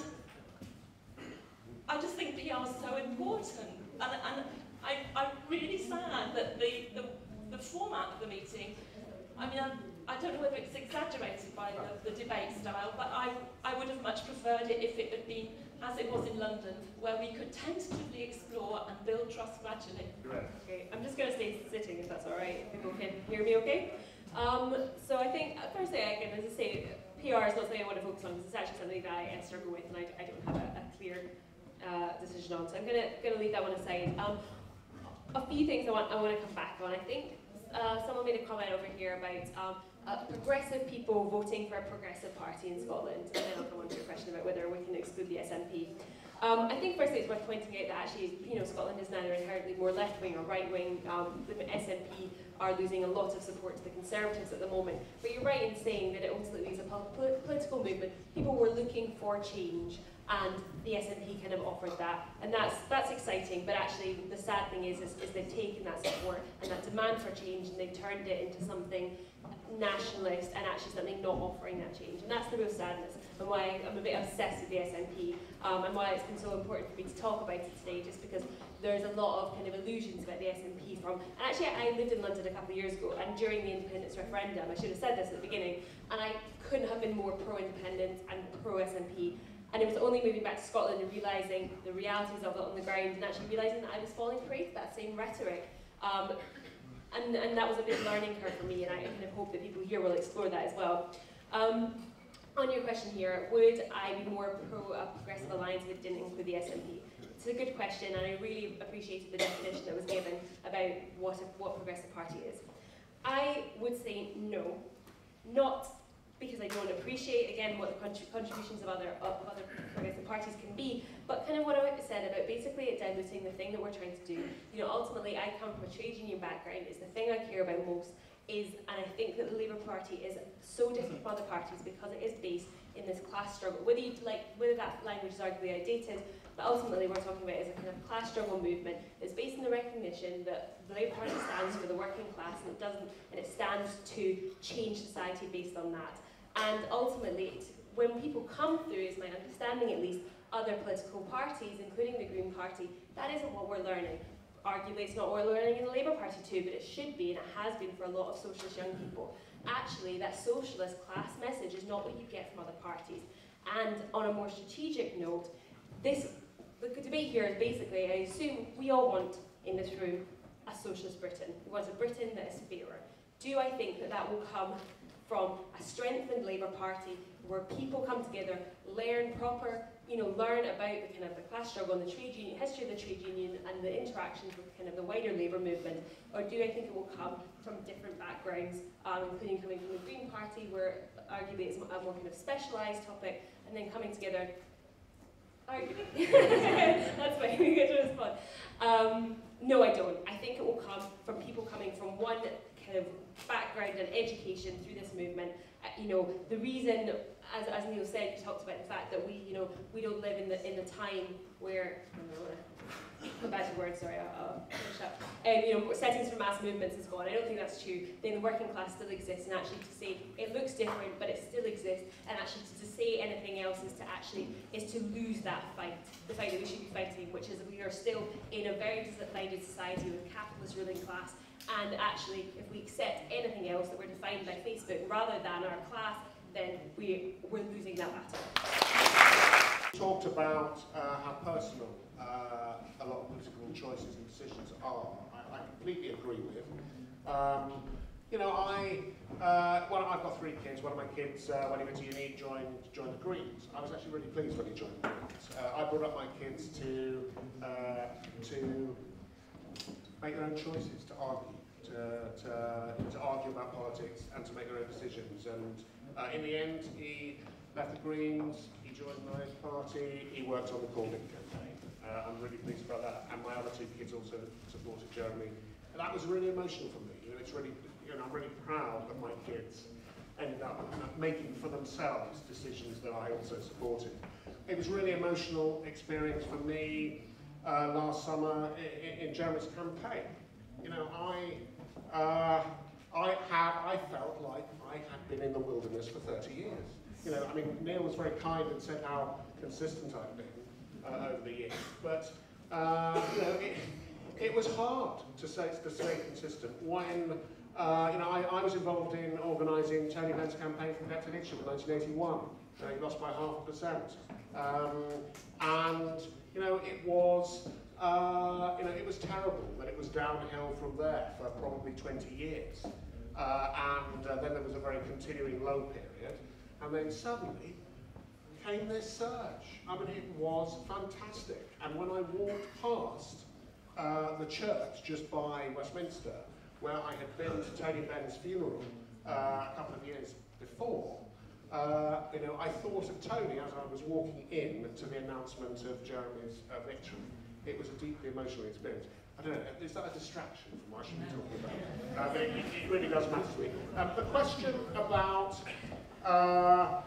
I just think P R is so important, and, and I, I'm really sad that the, the, the format of the meeting, I mean, I, I don't know whether it's exaggerated by the, the debate style, but I, I would have much preferred it if it had been as it was in London, where we could tentatively explore and build trust gradually. Okay, I'm just going to stay sitting if that's all right. If people can hear me okay. Um, so I think, firstly, again, as I say, P R is not something I want to focus on because it's actually something that I, I struggle with and I, I don't have a, a clear uh, decision on. So I'm going to going to leave that one aside. Um, a few things I want I want to come back on. I think uh, someone made a comment over here about um, uh, progressive people voting for a progressive party in Scotland, and then I'll come on to your question about whether we can exclude the S N P. Um, I think firstly it's worth pointing out that actually, you know, Scotland is neither inherently more left-wing or right-wing. Um, the S N P are losing a lot of support to the Conservatives at the moment. But you're right in saying that it ultimately is a pol political movement. People were looking for change, and the S N P kind of offered that, and that's that's exciting. But actually, the sad thing is, is, is they've taken that support and that demand for change, and they've turned it into something nationalist and actually something not offering that change. And that's the real sadness, and why I'm a bit obsessed with the S N P, um, and why it's been so important for me to talk about it today, just because there's a lot of kind of illusions about the S N P from, and actually I lived in London a couple of years ago, and during the independence referendum, I should have said this at the beginning, and I couldn't have been more pro-independence and pro-S N P. And it was only moving back to Scotland and realising the realities of it on the ground, and actually realising that I was falling prey to that same rhetoric. Um, and, and that was a big learning curve for me, and I kind of hope that people here will explore that as well. Um, on your question here, would I be more pro a progressive alliance if it didn't include the S N P? It's a good question, and I really appreciated the definition that was given about what a what progressive party is. I would say no, not because I don't appreciate, again, what the contrib contributions of other, of other progressive parties can be, but kind of what I said about basically it diluting the thing that we're trying to do. You know, ultimately, I come from a trade union background. It's the thing I care about most, is, and I think that the Labour Party is so different from other parties because it is based in this class struggle. Whether you like, whether that language is arguably outdated, but ultimately we're talking about is a kind of class struggle movement that's based in the recognition that the Labour Party stands for the working class, and it doesn't, and it stands to change society based on that. And ultimately, it, when people come through, is my understanding at least, other political parties, including the Green Party, that isn't what we're learning. Arguably, it's not what we're learning in the Labour Party too, but it should be, and it has been for a lot of socialist young people. Actually, that socialist class message is not what you get from other parties. And on a more strategic note, this, the debate here is basically, I assume we all want in this room a socialist Britain. We want a Britain that is fairer. Do I think that that will come from a strengthened Labour Party where people come together, learn proper, you know, learn about the kind of the class struggle and the trade union, history of the trade union and the interactions with kind of the wider Labour movement? Or do I think it will come from different backgrounds, um, including coming from the Green Party, where arguably it's a more kind of specialised topic, and then coming together, arguably, that's fine, we get to respond. Um, no, I don't. I think it will come from people coming from one kind of background and education through this movement. Uh, you know, the reason, as, as Neal said, he talked about the fact that we, you know, we don't live in the in the time where, I don't know, a bad word, sorry, I'll, I'll finish up. Um, you know, settings for mass movements is gone. I don't think that's true. Then the working class still exists, and actually to say it looks different, but it still exists, and actually to, to say anything else is to actually is to lose that fight, the fight that we should be fighting, which is that we are still in a very divided society with capitalist ruling class. And actually, if we accept anything else that we're defined by Facebook rather than our class, then we, we're losing that battle. We talked about uh, how personal uh, a lot of political choices and decisions are. I, I completely agree with. Um, you know, I, uh, well, I've got three kids. One of my kids, uh, when he went to uni, joined, joined the Greens. I was actually really pleased when he joined the Greens. Uh, I brought up my kids to, uh, to make their own choices, to argue, to, to, to argue about politics and to make their own decisions. And uh, in the end, he left the Greens, he joined my party, he worked on the Corbyn campaign. Uh, I'm really pleased about that. And my other two kids also supported Jeremy. And that was really emotional for me. You know, it's really, you know, I'm really proud that my kids ended up making for themselves decisions that I also supported. It was a really emotional experience for me uh, last summer in, in Jeremy's campaign. You know, I, uh, I, had, I felt like I had been in the wilderness for thirty years. You know, I mean, Neal was very kind and said how consistent I've been uh, over the years, but uh, you know, it, it was hard to stay, to stay consistent when, uh, you know, I, I was involved in organising Tony Benn's campaign for elected leadership in nineteen eighty-one. Uh, he lost by half a percent, um, and you know, it was. Uh, you know, it was terrible, but it was downhill from there for probably twenty years. Uh, and uh, then there was a very continuing low period. And then suddenly came this surge. I mean, it was fantastic. And when I walked past uh, the church just by Westminster, where I had been to Tony Benn's funeral uh, a couple of years before, uh, you know, I thought of Tony as I was walking in to the announcement of Jeremy's uh, victory. It was a deeply emotional experience. I don't know, is that a distraction from what I should be talking about? Uh, but it, it really does matter to me. Um, the question about uh,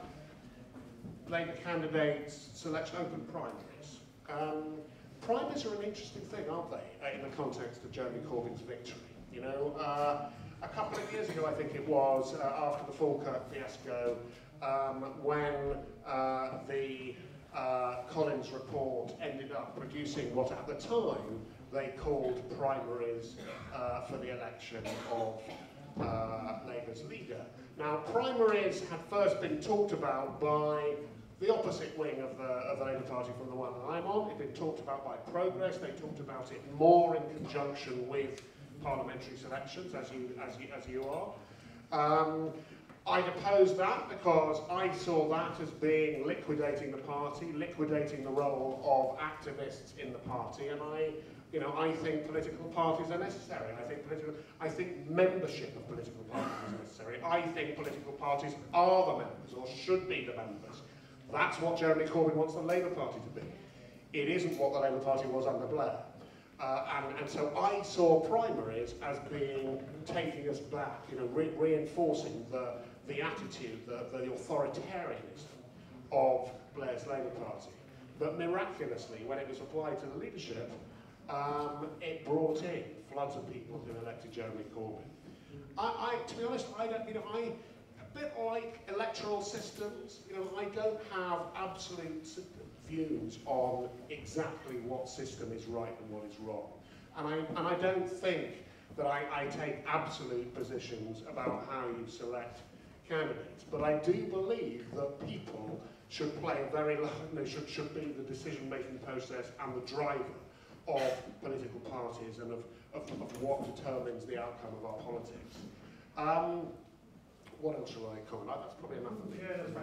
Labour candidates selection open primaries. Um, primaries are an interesting thing, aren't they, uh, in the context of Jeremy Corbyn's victory? You know, uh, a couple of years ago, I think it was, uh, after the Falkirk fiasco, um, when uh, the uh, Collins report ended up producing what at the time they called primaries uh, for the election of uh, Labour's leader. Now, primaries had first been talked about by the opposite wing of the, of the Labour Party from the one that I'm on. It had been talked about by Progress. They talked about it more in conjunction with parliamentary selections, as you, as you, as you are. Um, I'd oppose that because I saw that as being liquidating the party, liquidating the role of activists in the party, and I, you know, I think political parties are necessary. I think political, I think membership of political parties is necessary. I think political parties are the members, or should be the members. That's what Jeremy Corbyn wants the Labour Party to be. It isn't what the Labour Party was under Blair. Uh, and, and so I saw primaries as being, taking us back, you know, re reinforcing the, the attitude, the, the authoritarianism of Blair's Labour Party. But miraculously, when it was applied to the leadership, um, it brought in floods of people who elected Jeremy Corbyn. I, I, to be honest, I don't, you know, I, a bit like electoral systems, you know, I don't have absolute views on exactly what system is right and what is wrong. And I, and I don't think that I, I take absolute positions about how you select candidates, but I do believe that people should play a very, you know, should, should be the decision-making process and the driver of political parties and of, of, of what determines the outcome of our politics. Um, what else shall I comment? That's probably enough of me. Yeah, that's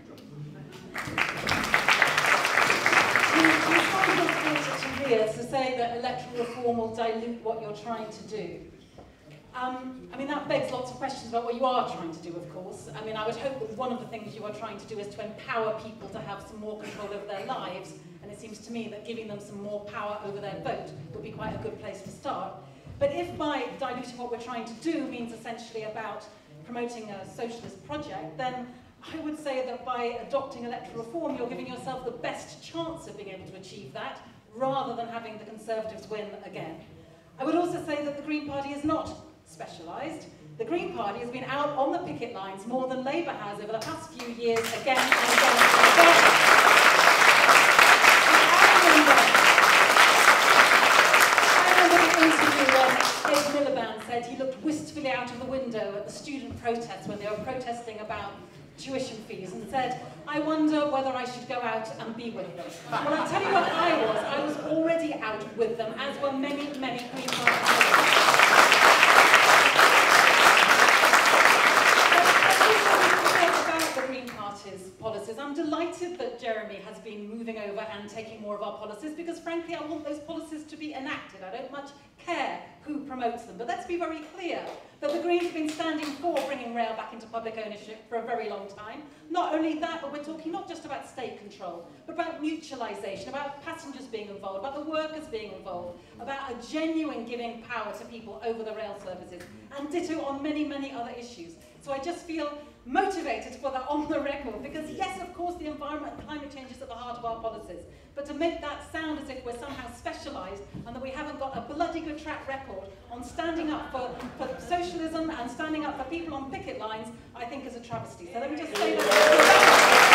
fantastic. To Rhea to say that electoral reform will dilute what you're trying to do. Um, I mean, that begs lots of questions about what you are trying to do, of course. I mean, I would hope that one of the things you are trying to do is to empower people to have some more control over their lives, and it seems to me that giving them some more power over their vote would be quite a good place to start. But if by diluting what we're trying to do means essentially about promoting a socialist project, then I would say that by adopting electoral reform, you're giving yourself the best chance of being able to achieve that, rather than having the Conservatives win again. I would also say that the Green Party is not specialised. The Green Party has been out on the picket lines more than Labour has over the past few years, again and again and again. I remember the interview when Ed Miliband said he looked wistfully out of the window at the student protests when they were protesting about tuition fees and said, I wonder whether I should go out and be with them. Well, I'll tell you what I was. I was already out with them, as were many, many Green Party members. About the Green Party's policies, I'm delighted that Jeremy has been moving over and taking more of our policies, because frankly I want those policies to be enacted. I don't much care who promotes them. But let's be very clear that the Greens have been standing for bringing rail back into public ownership for a very long time. Not only that, but we're talking not just about state control, but about mutualisation, about passengers being involved, about the workers being involved, about a genuine giving power to people over the rail services, and ditto on many, many other issues. So I just feel motivated to put that on the record, because yes, of course, the environment and climate change is at the heart of our policies, but to make that sound as if we're somehow specialised and that we haven't got a bloody good track record on standing up for, for socialism and standing up for people on picket lines, I think is a travesty. So let me just say that.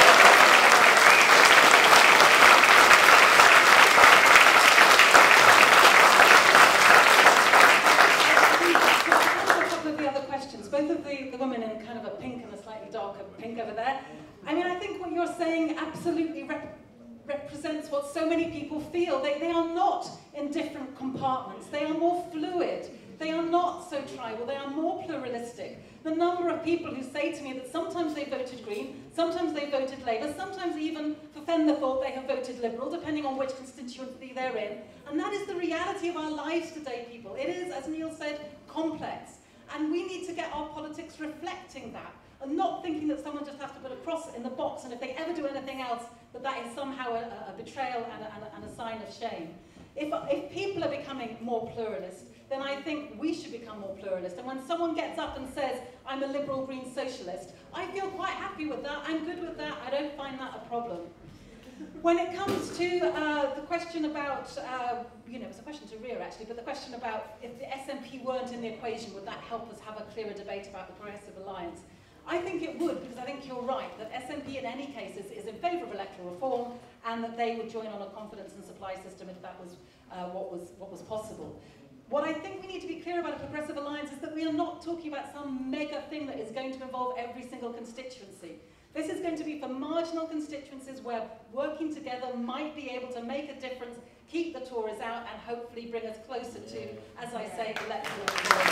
Both of the, the women in kind of a pink and a slightly darker pink over there. I mean, I think what you're saying absolutely rep represents what so many people feel. They, they are not in different compartments. They are more fluid. They are not so tribal. They are more pluralistic. The number of people who say to me that sometimes they voted Green, sometimes they voted Labour, sometimes even for Fender thought they have voted Liberal, depending on which constituency they're in. And that is the reality of our lives today, people. It is, as Neal said, complex. And we need to get our politics reflecting that, and not thinking that someone just has to put a cross in the box, and if they ever do anything else, that that is somehow a, a betrayal and a, and, a, and a sign of shame. If, if people are becoming more pluralist, then I think we should become more pluralist. And when someone gets up and says, I'm a liberal green socialist, I feel quite happy with that. I'm good with that. I don't find that a problem. When it comes to uh, the question about, uh, you know, it's a question to Rhea actually, but the question about if the S N P weren't in the equation, would that help us have a clearer debate about the Progressive Alliance? I think it would, because I think you're right, that S N P in any case is, is in favour of electoral reform, and that they would join on a confidence and supply system if that was, uh, what was what was possible. What I think we need to be clear about a Progressive Alliance is that we are not talking about some mega thing that is going to involve every single constituency. This is going to be for marginal constituencies where working together might be able to make a difference, keep the Tories out, and hopefully bring us closer to, as I say, electoral reform.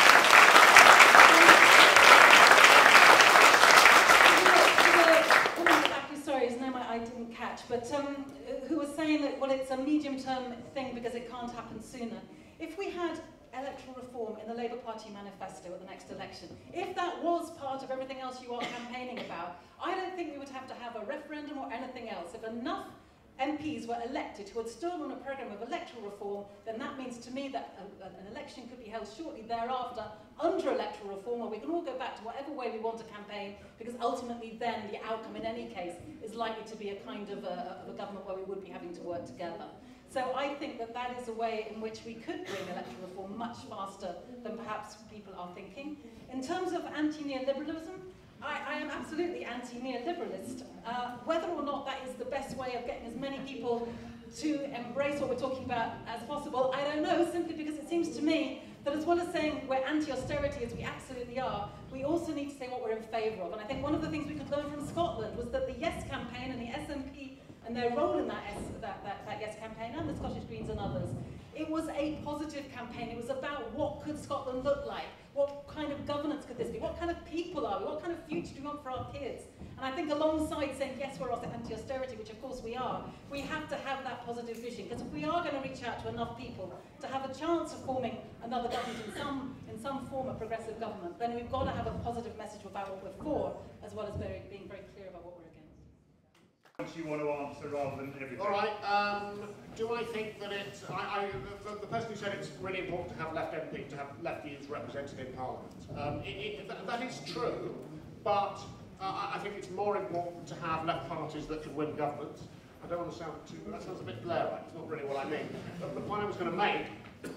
Sorry, his name I, I didn't catch, but um, who was saying that, well, it's a medium-term thing because it can't happen sooner. If we had electoral reform in the Labour Party manifesto at the next election, if that was part of everything else you are campaigning about, I don't think we would have to have a referendum or anything else. If enough M Ps were elected who had stood on a programme of electoral reform, then that means to me that a, an election could be held shortly thereafter under electoral reform, where we can all go back to whatever way we want to campaign, because ultimately then the outcome in any case is likely to be a kind of a, of a government where we would be having to work together. So I think that that is a way in which we could bring electoral reform much faster than perhaps people are thinking. In terms of anti-neoliberalism, I, I am absolutely anti-neoliberalist. Uh, whether or not that is the best way of getting as many people to embrace what we're talking about as possible, I don't know, simply because it seems to me that as well as saying we're anti-austerity, as we absolutely are, we also need to say what we're in favour of. And I think one of the things we could learn from Scotland was that the Yes campaign and the S N P and their role in that, S, that, that, that Yes campaign, and the Scottish Greens and others, it was a positive campaign. It was about what could Scotland look like? What kind of governance could this be? What kind of people are we? What kind of future do we want for our kids? And I think alongside saying, yes, we're anti-austerity, which of course we are, we have to have that positive vision. Because if we are going to reach out to enough people to have a chance of forming another government in some, in some form of progressive government, then we've got to have a positive message about what we're for, as well as very, being very clear about what we're against. You want to answer rather than everything. All right. Um, do I think that it's... I, I, the, the person who said it's really important to have left M P, to have left views represented in Parliament. Um, it, it, that, that is true, but uh, I think it's more important to have left parties that can win governments. I don't want to sound too... That sounds a bit Blair-like. It's not really what I mean. But the point I was going to make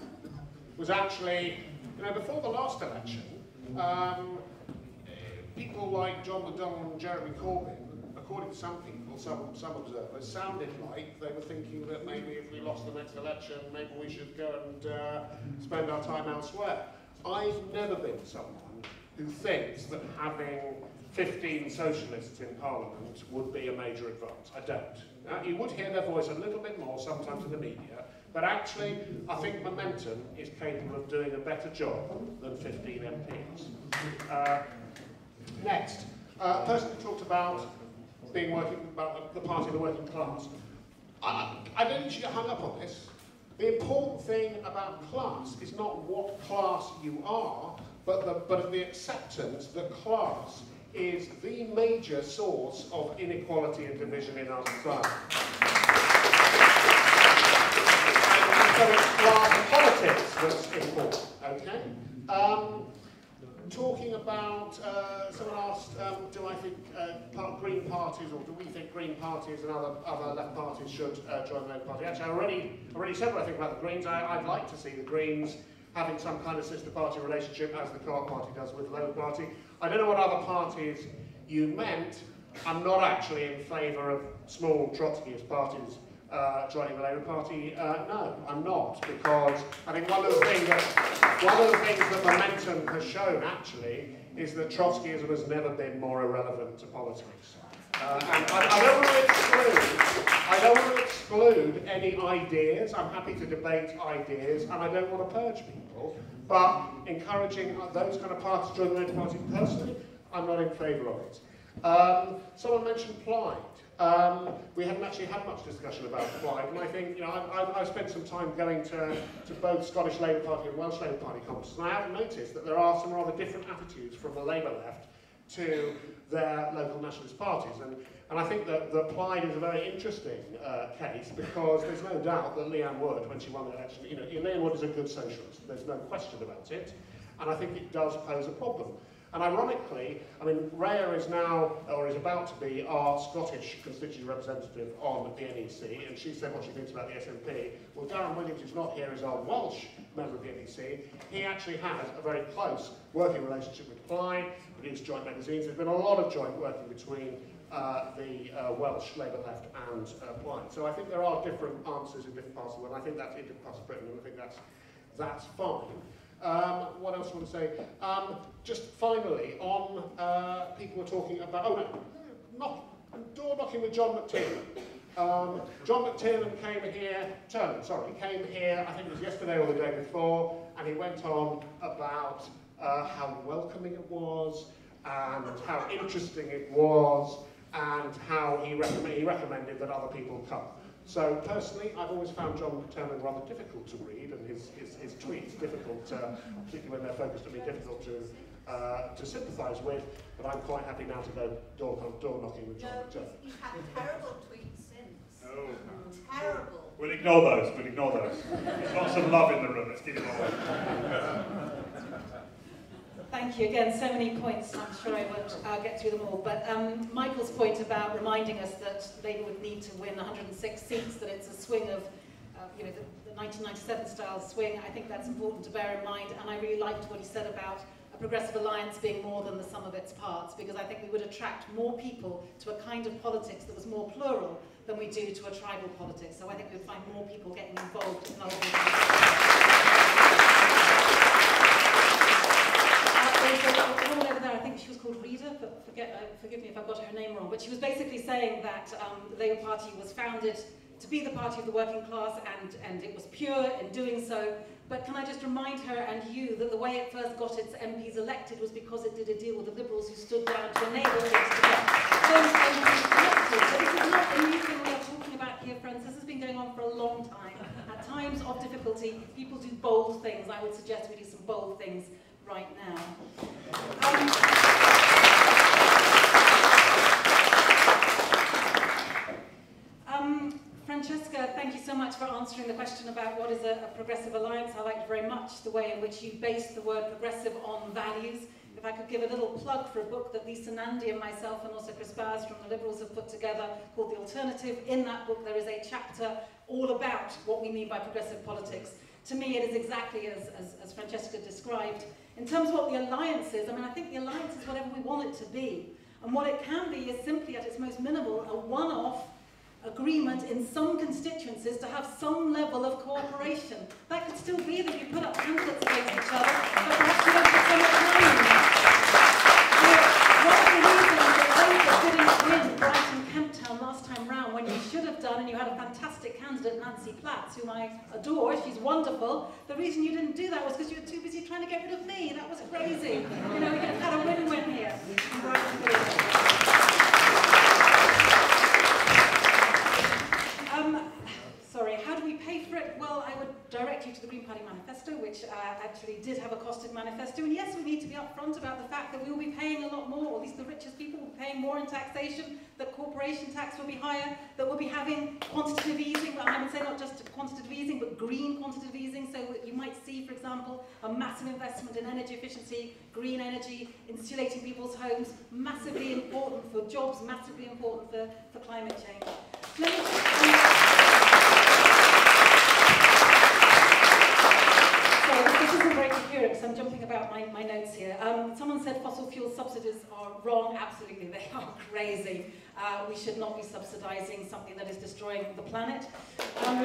was actually, you know, before the last election, um, people like Jon Lansman and Jeremy Corbyn, according to some people, some, some observers, sounded like they were thinking that maybe if we lost the next election, maybe we should go and uh, spend our time elsewhere. I've never been someone who thinks that having fifteen socialists in Parliament would be a major advance. I don't. Now, you would hear their voice a little bit more sometimes in the media, but actually, I think momentum is capable of doing a better job than fifteen M Ps. Uh, next, a uh, person who talked about being working about the party of the working class. I, I don't think you get hung up on this. The important thing about class is not what class you are, but the, but the acceptance that class is the major source of inequality and division in our society. And so it's class politics that's important, okay? Um, Talking about, uh, someone asked, um, do I think uh, Green parties, or do we think Green parties and other, other left parties should uh, join the Labour Party? Actually, I already, already said what I think about the Greens. I, I'd like to see the Greens having some kind of sister party relationship, as the Co-op Party does with the Labour Party. I don't know what other parties you meant. I'm not actually in favour of small Trotskyist parties Uh, joining the Labour Party. Uh, no, I'm not, because I think one of the things that one of the things that momentum has shown actually is that Trotskyism has never been more irrelevant to politics. Uh, and I, I don't want to exclude. I don't want to exclude any ideas. I'm happy to debate ideas, and I don't want to purge people. But encouraging those kind of parties to join the Labour Party, personally, I'm not in favour of it. Um, someone mentioned Plaid. Um, we haven't actually had much discussion about Plaid, and I think, you know, I've, I've spent some time going to, to both Scottish Labour Party and Welsh Labour Party conferences, and I have noticed that there are some rather different attitudes from the Labour left to their local nationalist parties. And, and I think that, that Clyde is a very interesting uh, case, because there's no doubt that Leanne Wood, when she won the election, you know, Leanne Wood is a good socialist, there's no question about it, and I think it does pose a problem. And ironically, I mean, Rhea is now, or is about to be, our Scottish constituent representative on the N E C, and she said what she thinks about the S N P. Well, Darren Williams, who's not here, is our Welsh member of the N E C. He actually has a very close working relationship with Clyde, produced joint magazines. There's been a lot of joint working between uh, the uh, Welsh Labour left and uh, Clyde. So I think there are different answers in different parts of the world, and I think that's in different parts of Britain, and I think that's, that's fine. Um, what else do I want to say? Um, just finally, on uh, people were talking about, oh no, knock, door knocking with John McTiernan. Um, John McTiernan came here, Turner, sorry, came here, I think it was yesterday or the day before, and he went on about uh, how welcoming it was, and how interesting it was, and how he, recommend, he recommended that other people come. So personally, I've always found Jon McTiernan rather difficult to read, and his, his, his tweets difficult, uh, particularly when they're focused on me, difficult to uh, to sympathise with. But I'm quite happy now to go door, door knocking with Jon no, McTiernan. You've had terrible tweets since. Oh. Terrible. We'll ignore those. We'll ignore those. There's lots of love in the room. Let's keep it away. Thank you. Again, so many points, I'm sure I won't uh, get through them all. But um, Michael's point about reminding us that Labour would need to win one hundred and six seats, that it's a swing of, uh, you know, the, the nineteen ninety-seven style swing, I think that's important to bear in mind. And I really liked what he said about a progressive alliance being more than the sum of its parts, because I think we would attract more people to a kind of politics that was more plural than we do to a tribal politics. So I think we'd find more people getting involved in other politics. There's a woman over there, I think she was called Rhea, but forget, uh, forgive me if I've got her name wrong, but she was basically saying that um, the Labour Party was founded to be the party of the working class, and, and it was pure in doing so. But can I just remind her and you that the way it first got its M Ps elected was because it did a deal with the Liberals, who stood down to enable it to get those M Ps elected. So this is not a new thing we are talking about here, friends. This has been going on for a long time. At times of difficulty, people do bold things. I would suggest we do some bold things right now. Um, um, Francesca, thank you so much for answering the question about what is a, a progressive alliance. I liked very much the way in which you based the word progressive on values. If I could give a little plug for a book that Lisa Nandy and myself and also Chris Bowers from the Liberals have put together called The Alternative. In that book there is a chapter all about what we mean by progressive politics. To me it is exactly as, as, as Francesca described. In terms of what the alliance is, I mean, I think the alliance is whatever we want it to be. And what it can be is simply, at its most minimal, a one-off agreement in some constituencies to have some level of cooperation. That could still be that you put up pamphlets against each other, but perhaps you don't put so much time in that. One of the reasons that Labour didn't win Brighton Kemptown last time round, when you should have done, and you had a fantastic candidate, Nancy Platts, whom I adore, she's wonderful, the reason you didn't do that was because you were too busy trying to get rid of me. That was crazy. You know, we could have had a win-win here. Um, sorry, how do we pay for it? Well, I would direct you to the Green Party manifesto, which uh, actually did have a costed manifesto. And yes, we need to be upfront about the fact that we will be paying a lot more, or at least the richest people will be paying more in taxation, that corporation tax will be higher, that we'll be having quantitative easing, but I would say not just quantitative easing, but green quantitative easing. So you might see, for example, a massive investment in energy efficiency, green energy, insulating people's homes, massively important for jobs, massively important for, for climate change. Let me just, um, sorry, this isn't very coherent, because I'm jumping about my, my notes here. Um, someone said fossil fuel subsidies are wrong. Absolutely, they are crazy. Uh, we should not be subsidising something that is destroying the planet. Um,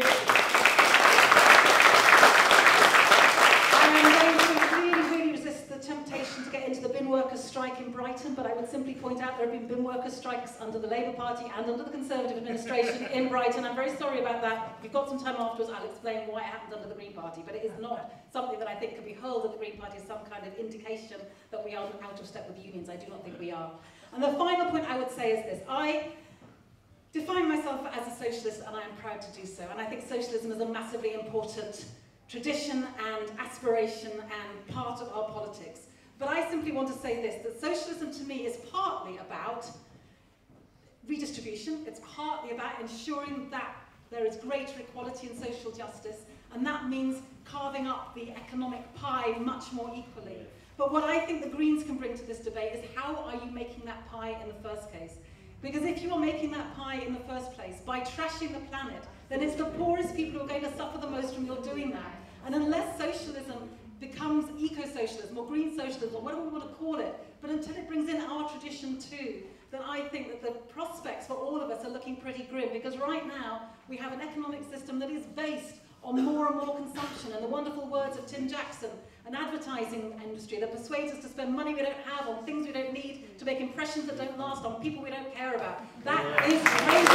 I'm going to really, really resist the temptation to get into the bin workers' strike in Brighton, but I would simply point out there have been bin workers' strikes under the Labour Party and under the Conservative administration in Brighton. I'm very sorry about that. If you've got some time afterwards, I'll explain why it happened under the Green Party, but it is not something that I think can be hurled at the Green Party as some kind of indication that we are out of step with unions. I do not think we are. And the final point I would say is this. I define myself as a socialist, and I am proud to do so. And I think socialism is a massively important tradition and aspiration and part of our politics. But I simply want to say this, that socialism to me is partly about redistribution, it's partly about ensuring that there is greater equality and social justice, and that means carving up the economic pie much more equally. But what I think the Greens can bring to this debate is how are you making that pie in the first case? Because if you are making that pie in the first place by trashing the planet, then it's the poorest people who are going to suffer the most from your doing that. And unless socialism becomes eco-socialism or green socialism or whatever we want to call it, but until it brings in our tradition too, then I think that the prospects for all of us are looking pretty grim, because right now we have an economic system that is based on more and more consumption, and the wonderful words of Tim Jackson, an advertising industry that persuades us to spend money we don't have on things we don't need, to make impressions that don't last on people we don't care about. That is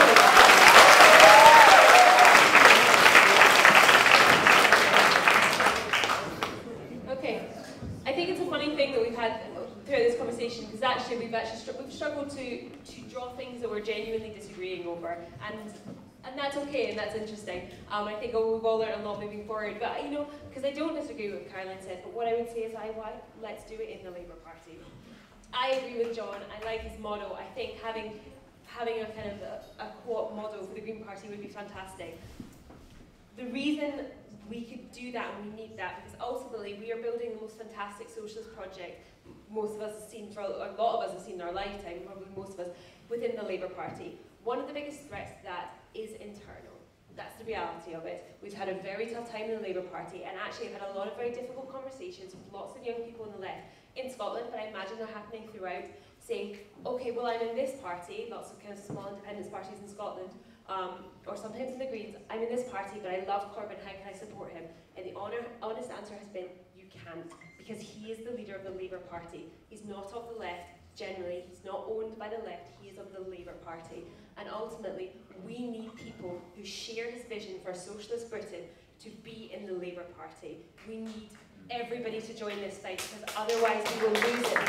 crazy. Okay, I think it's a funny thing that we've had throughout this conversation, because actually we've actually str we've struggled to to draw things that we're genuinely disagreeing over, and and that's okay, and that's interesting. Um, I think oh, we've all learned a lot moving forward. But you know, because I don't disagree with what Caroline said, but what I would say is, I why let's do it in the Labour Party. I agree with Jon. I like his model. I think having having a kind of a, a co-op model for the Green Party would be fantastic. The reason we could do that and we need that, because ultimately we are building the most fantastic socialist project most of us have seen, for a lot of us have seen in our lifetime, probably most of us, within the Labour Party. One of the biggest threats to that is internal. That's the reality of it. We've had a very tough time in the Labour Party, and actually I've had a lot of very difficult conversations with lots of young people on the left in Scotland, but I imagine they're happening throughout, saying, okay, well, I'm in this party, lots of kind of small independence parties in Scotland, um, or sometimes in the Greens, I'm in this party, but I love Corbyn, how can I support him? And the honor, honest answer has been, you can't, because he is the leader of the Labour Party. He's not of the left, generally, he's not owned by the left, he is of the Labour Party. And ultimately, we need people who share his vision for a socialist Britain to be in the Labour Party. We need everybody to join this fight, because otherwise we will lose it.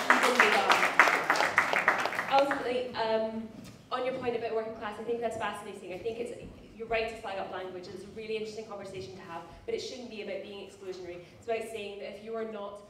Ultimately, um, on your point about working class, I think that's fascinating. I think it's, you're right to flag up language. It's a really interesting conversation to have, but it shouldn't be about being exclusionary. It's about saying that if you are not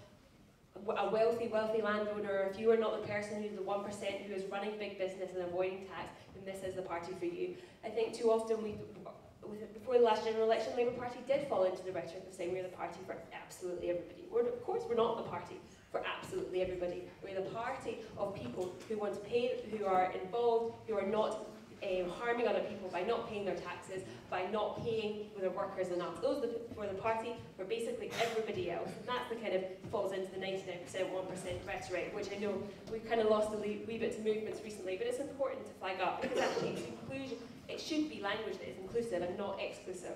a wealthy, wealthy landowner, if you are not the person who's the one percent who is running big business and avoiding tax, then this is the party for you. I think too often, we, before the last general election, the Labour Party did fall into the rhetoric of saying we're the party for absolutely everybody. We're, of course, we're not the party for absolutely everybody. We're the party of people who want to pay, who are involved, who are not um, harming other people by not paying their taxes, by not paying their workers enough. Those are the, for the party for basically everybody else. And that's the kind of falls into the ninety-nine percent, one percent rhetoric, which I know we've kind of lost a wee bit to movements recently, but it's important to flag up, because actually it's inclusion, it should be language that is inclusive and not exclusive.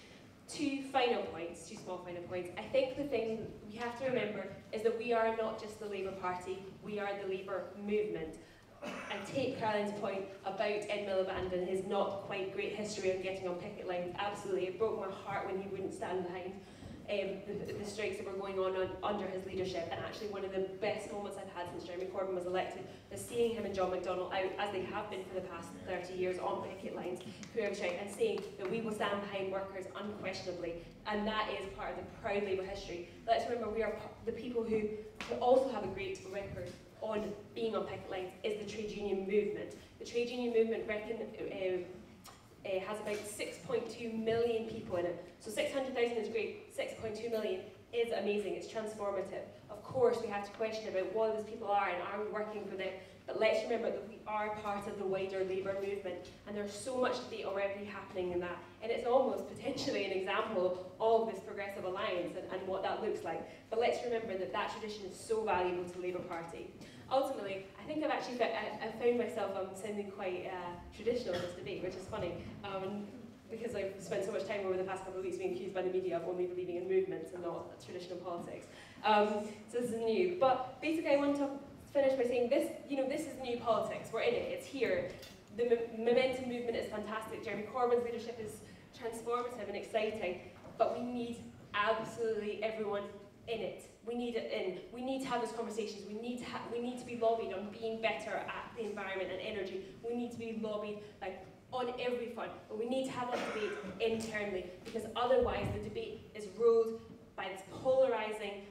Two final points, two small final points. I think the thing we have to remember is that we are not just the Labour Party, we are the Labour movement. And take Caroline's point about Ed Miliband and his not quite great history of getting on picket lines. Absolutely, it broke my heart when he wouldn't stand behind um, the, the strikes that were going on, on under his leadership. And actually one of the best moments I've had since Jeremy Corbyn was elected was seeing him and John McDonnell out, as they have been for the past thirty years, on picket lines, throughout strike, and saying that we will stand behind workers unquestionably. And that is part of the proud Labour history. Let's remember, we are the people who also have a great record on being on picket lines is the trade union movement. The trade union movement reckon, uh, uh, has about six point two million people in it. So six hundred thousand is great, six point two million is amazing, it's transformative. Of course we have to question about what those people are and are we working for them, but let's remember that we are part of the wider Labour movement, and there's so much debate already happening in that, and it's almost potentially an example of this progressive alliance and, and what that looks like. But let's remember that that tradition is so valuable to the Labour Party. Ultimately, I think I've actually found, I, I found myself um, sounding quite uh, traditional in this debate, which is funny, um, because I've spent so much time over the past couple of weeks being accused by the media of only believing in movements and not traditional politics. Um, so this is new. But basically, I want to finish by saying this, you know, this is new politics. We're in it. It's here. The mo momentum movement is fantastic. Jeremy Corbyn's leadership is transformative and exciting. But we need absolutely everyone in it. We need it in. We need to have those conversations. We need to we need to be lobbied on being better at the environment and energy. We need to be lobbied like on every front. But we need to have that debate internally, because otherwise the debate is ruled by this polarising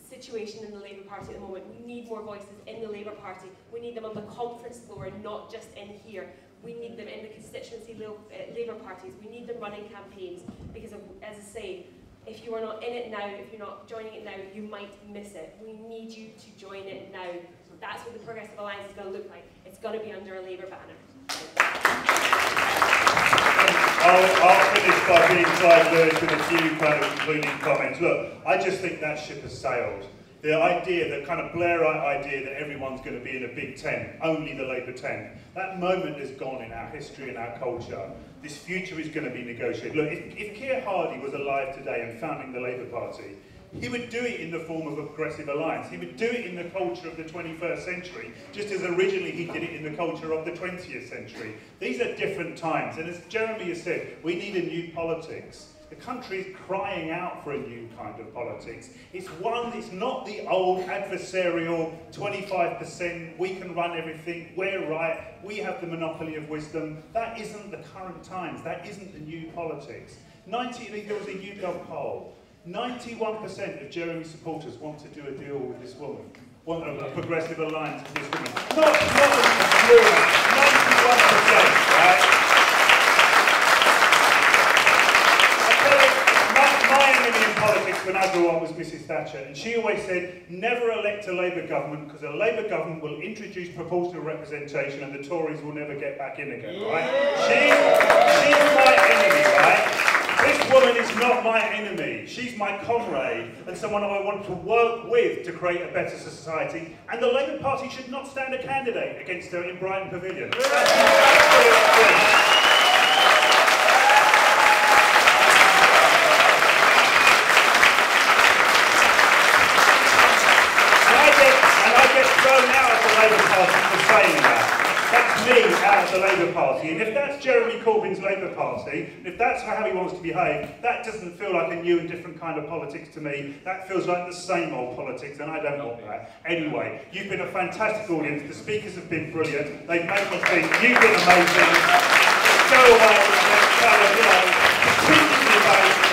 situation in the Labour Party at the moment. We need more voices in the Labour Party. We need them on the conference floor, not just in here. We need them in the constituency uh, Labour parties. We need them running campaigns because, of, as I say, if you are not in it now, if you're not joining it now, you might miss it. We need you to join it now. That's what the Progressive Alliance is going to look like. It's going to be under a Labour banner. I'll, I'll finish by being diverse with a few kind of concluding comments. Look, I just think that ship has sailed. The idea, the kind of Blairite idea that everyone's going to be in a big tent, only the Labour tent, that moment is gone in our history and our culture. This future is going to be negotiated. Look, if, if Keir Hardie was alive today and founding the Labour Party, he would do it in the form of a progressive alliance. He would do it in the culture of the twenty-first century, just as originally he did it in the culture of the twentieth century. These are different times, and as Jeremy has said, we need a new politics. The country is crying out for a new kind of politics. It's one, it's not the old adversarial twenty-five percent, we can run everything, we're right, we have the monopoly of wisdom. That isn't the current times, that isn't the new politics. ninety, there was a YouGov poll. ninety-one percent of Jeremy's supporters want to do a deal with this woman, want a, a progressive alliance with this woman. Not, not ninety-one percent, right? My enemy in politics when I grew up was Missus Thatcher, and she always said, never elect a Labour government, because a Labour government will introduce proportional representation and the Tories will never get back in again, right? She's, she's my enemy, right? This woman is not my enemy. She's my comrade and someone I want to work with to create a better society. And the Labour Party should not stand a candidate against her in Brighton Pavilion. That's the absolute thing. And I get, and I get thrown out of the Labour Party for saying that. That's me out of the Labour Party, and if that's Jeremy Corbyn's Labour Party, and if that's how he wants to behave, that doesn't feel like a new and different kind of politics to me. That feels like the same old politics, and I don't want that. Anyway, you've been a fantastic audience, the speakers have been brilliant, they've made me think, you've been amazing. Go away, you know, continue to debate.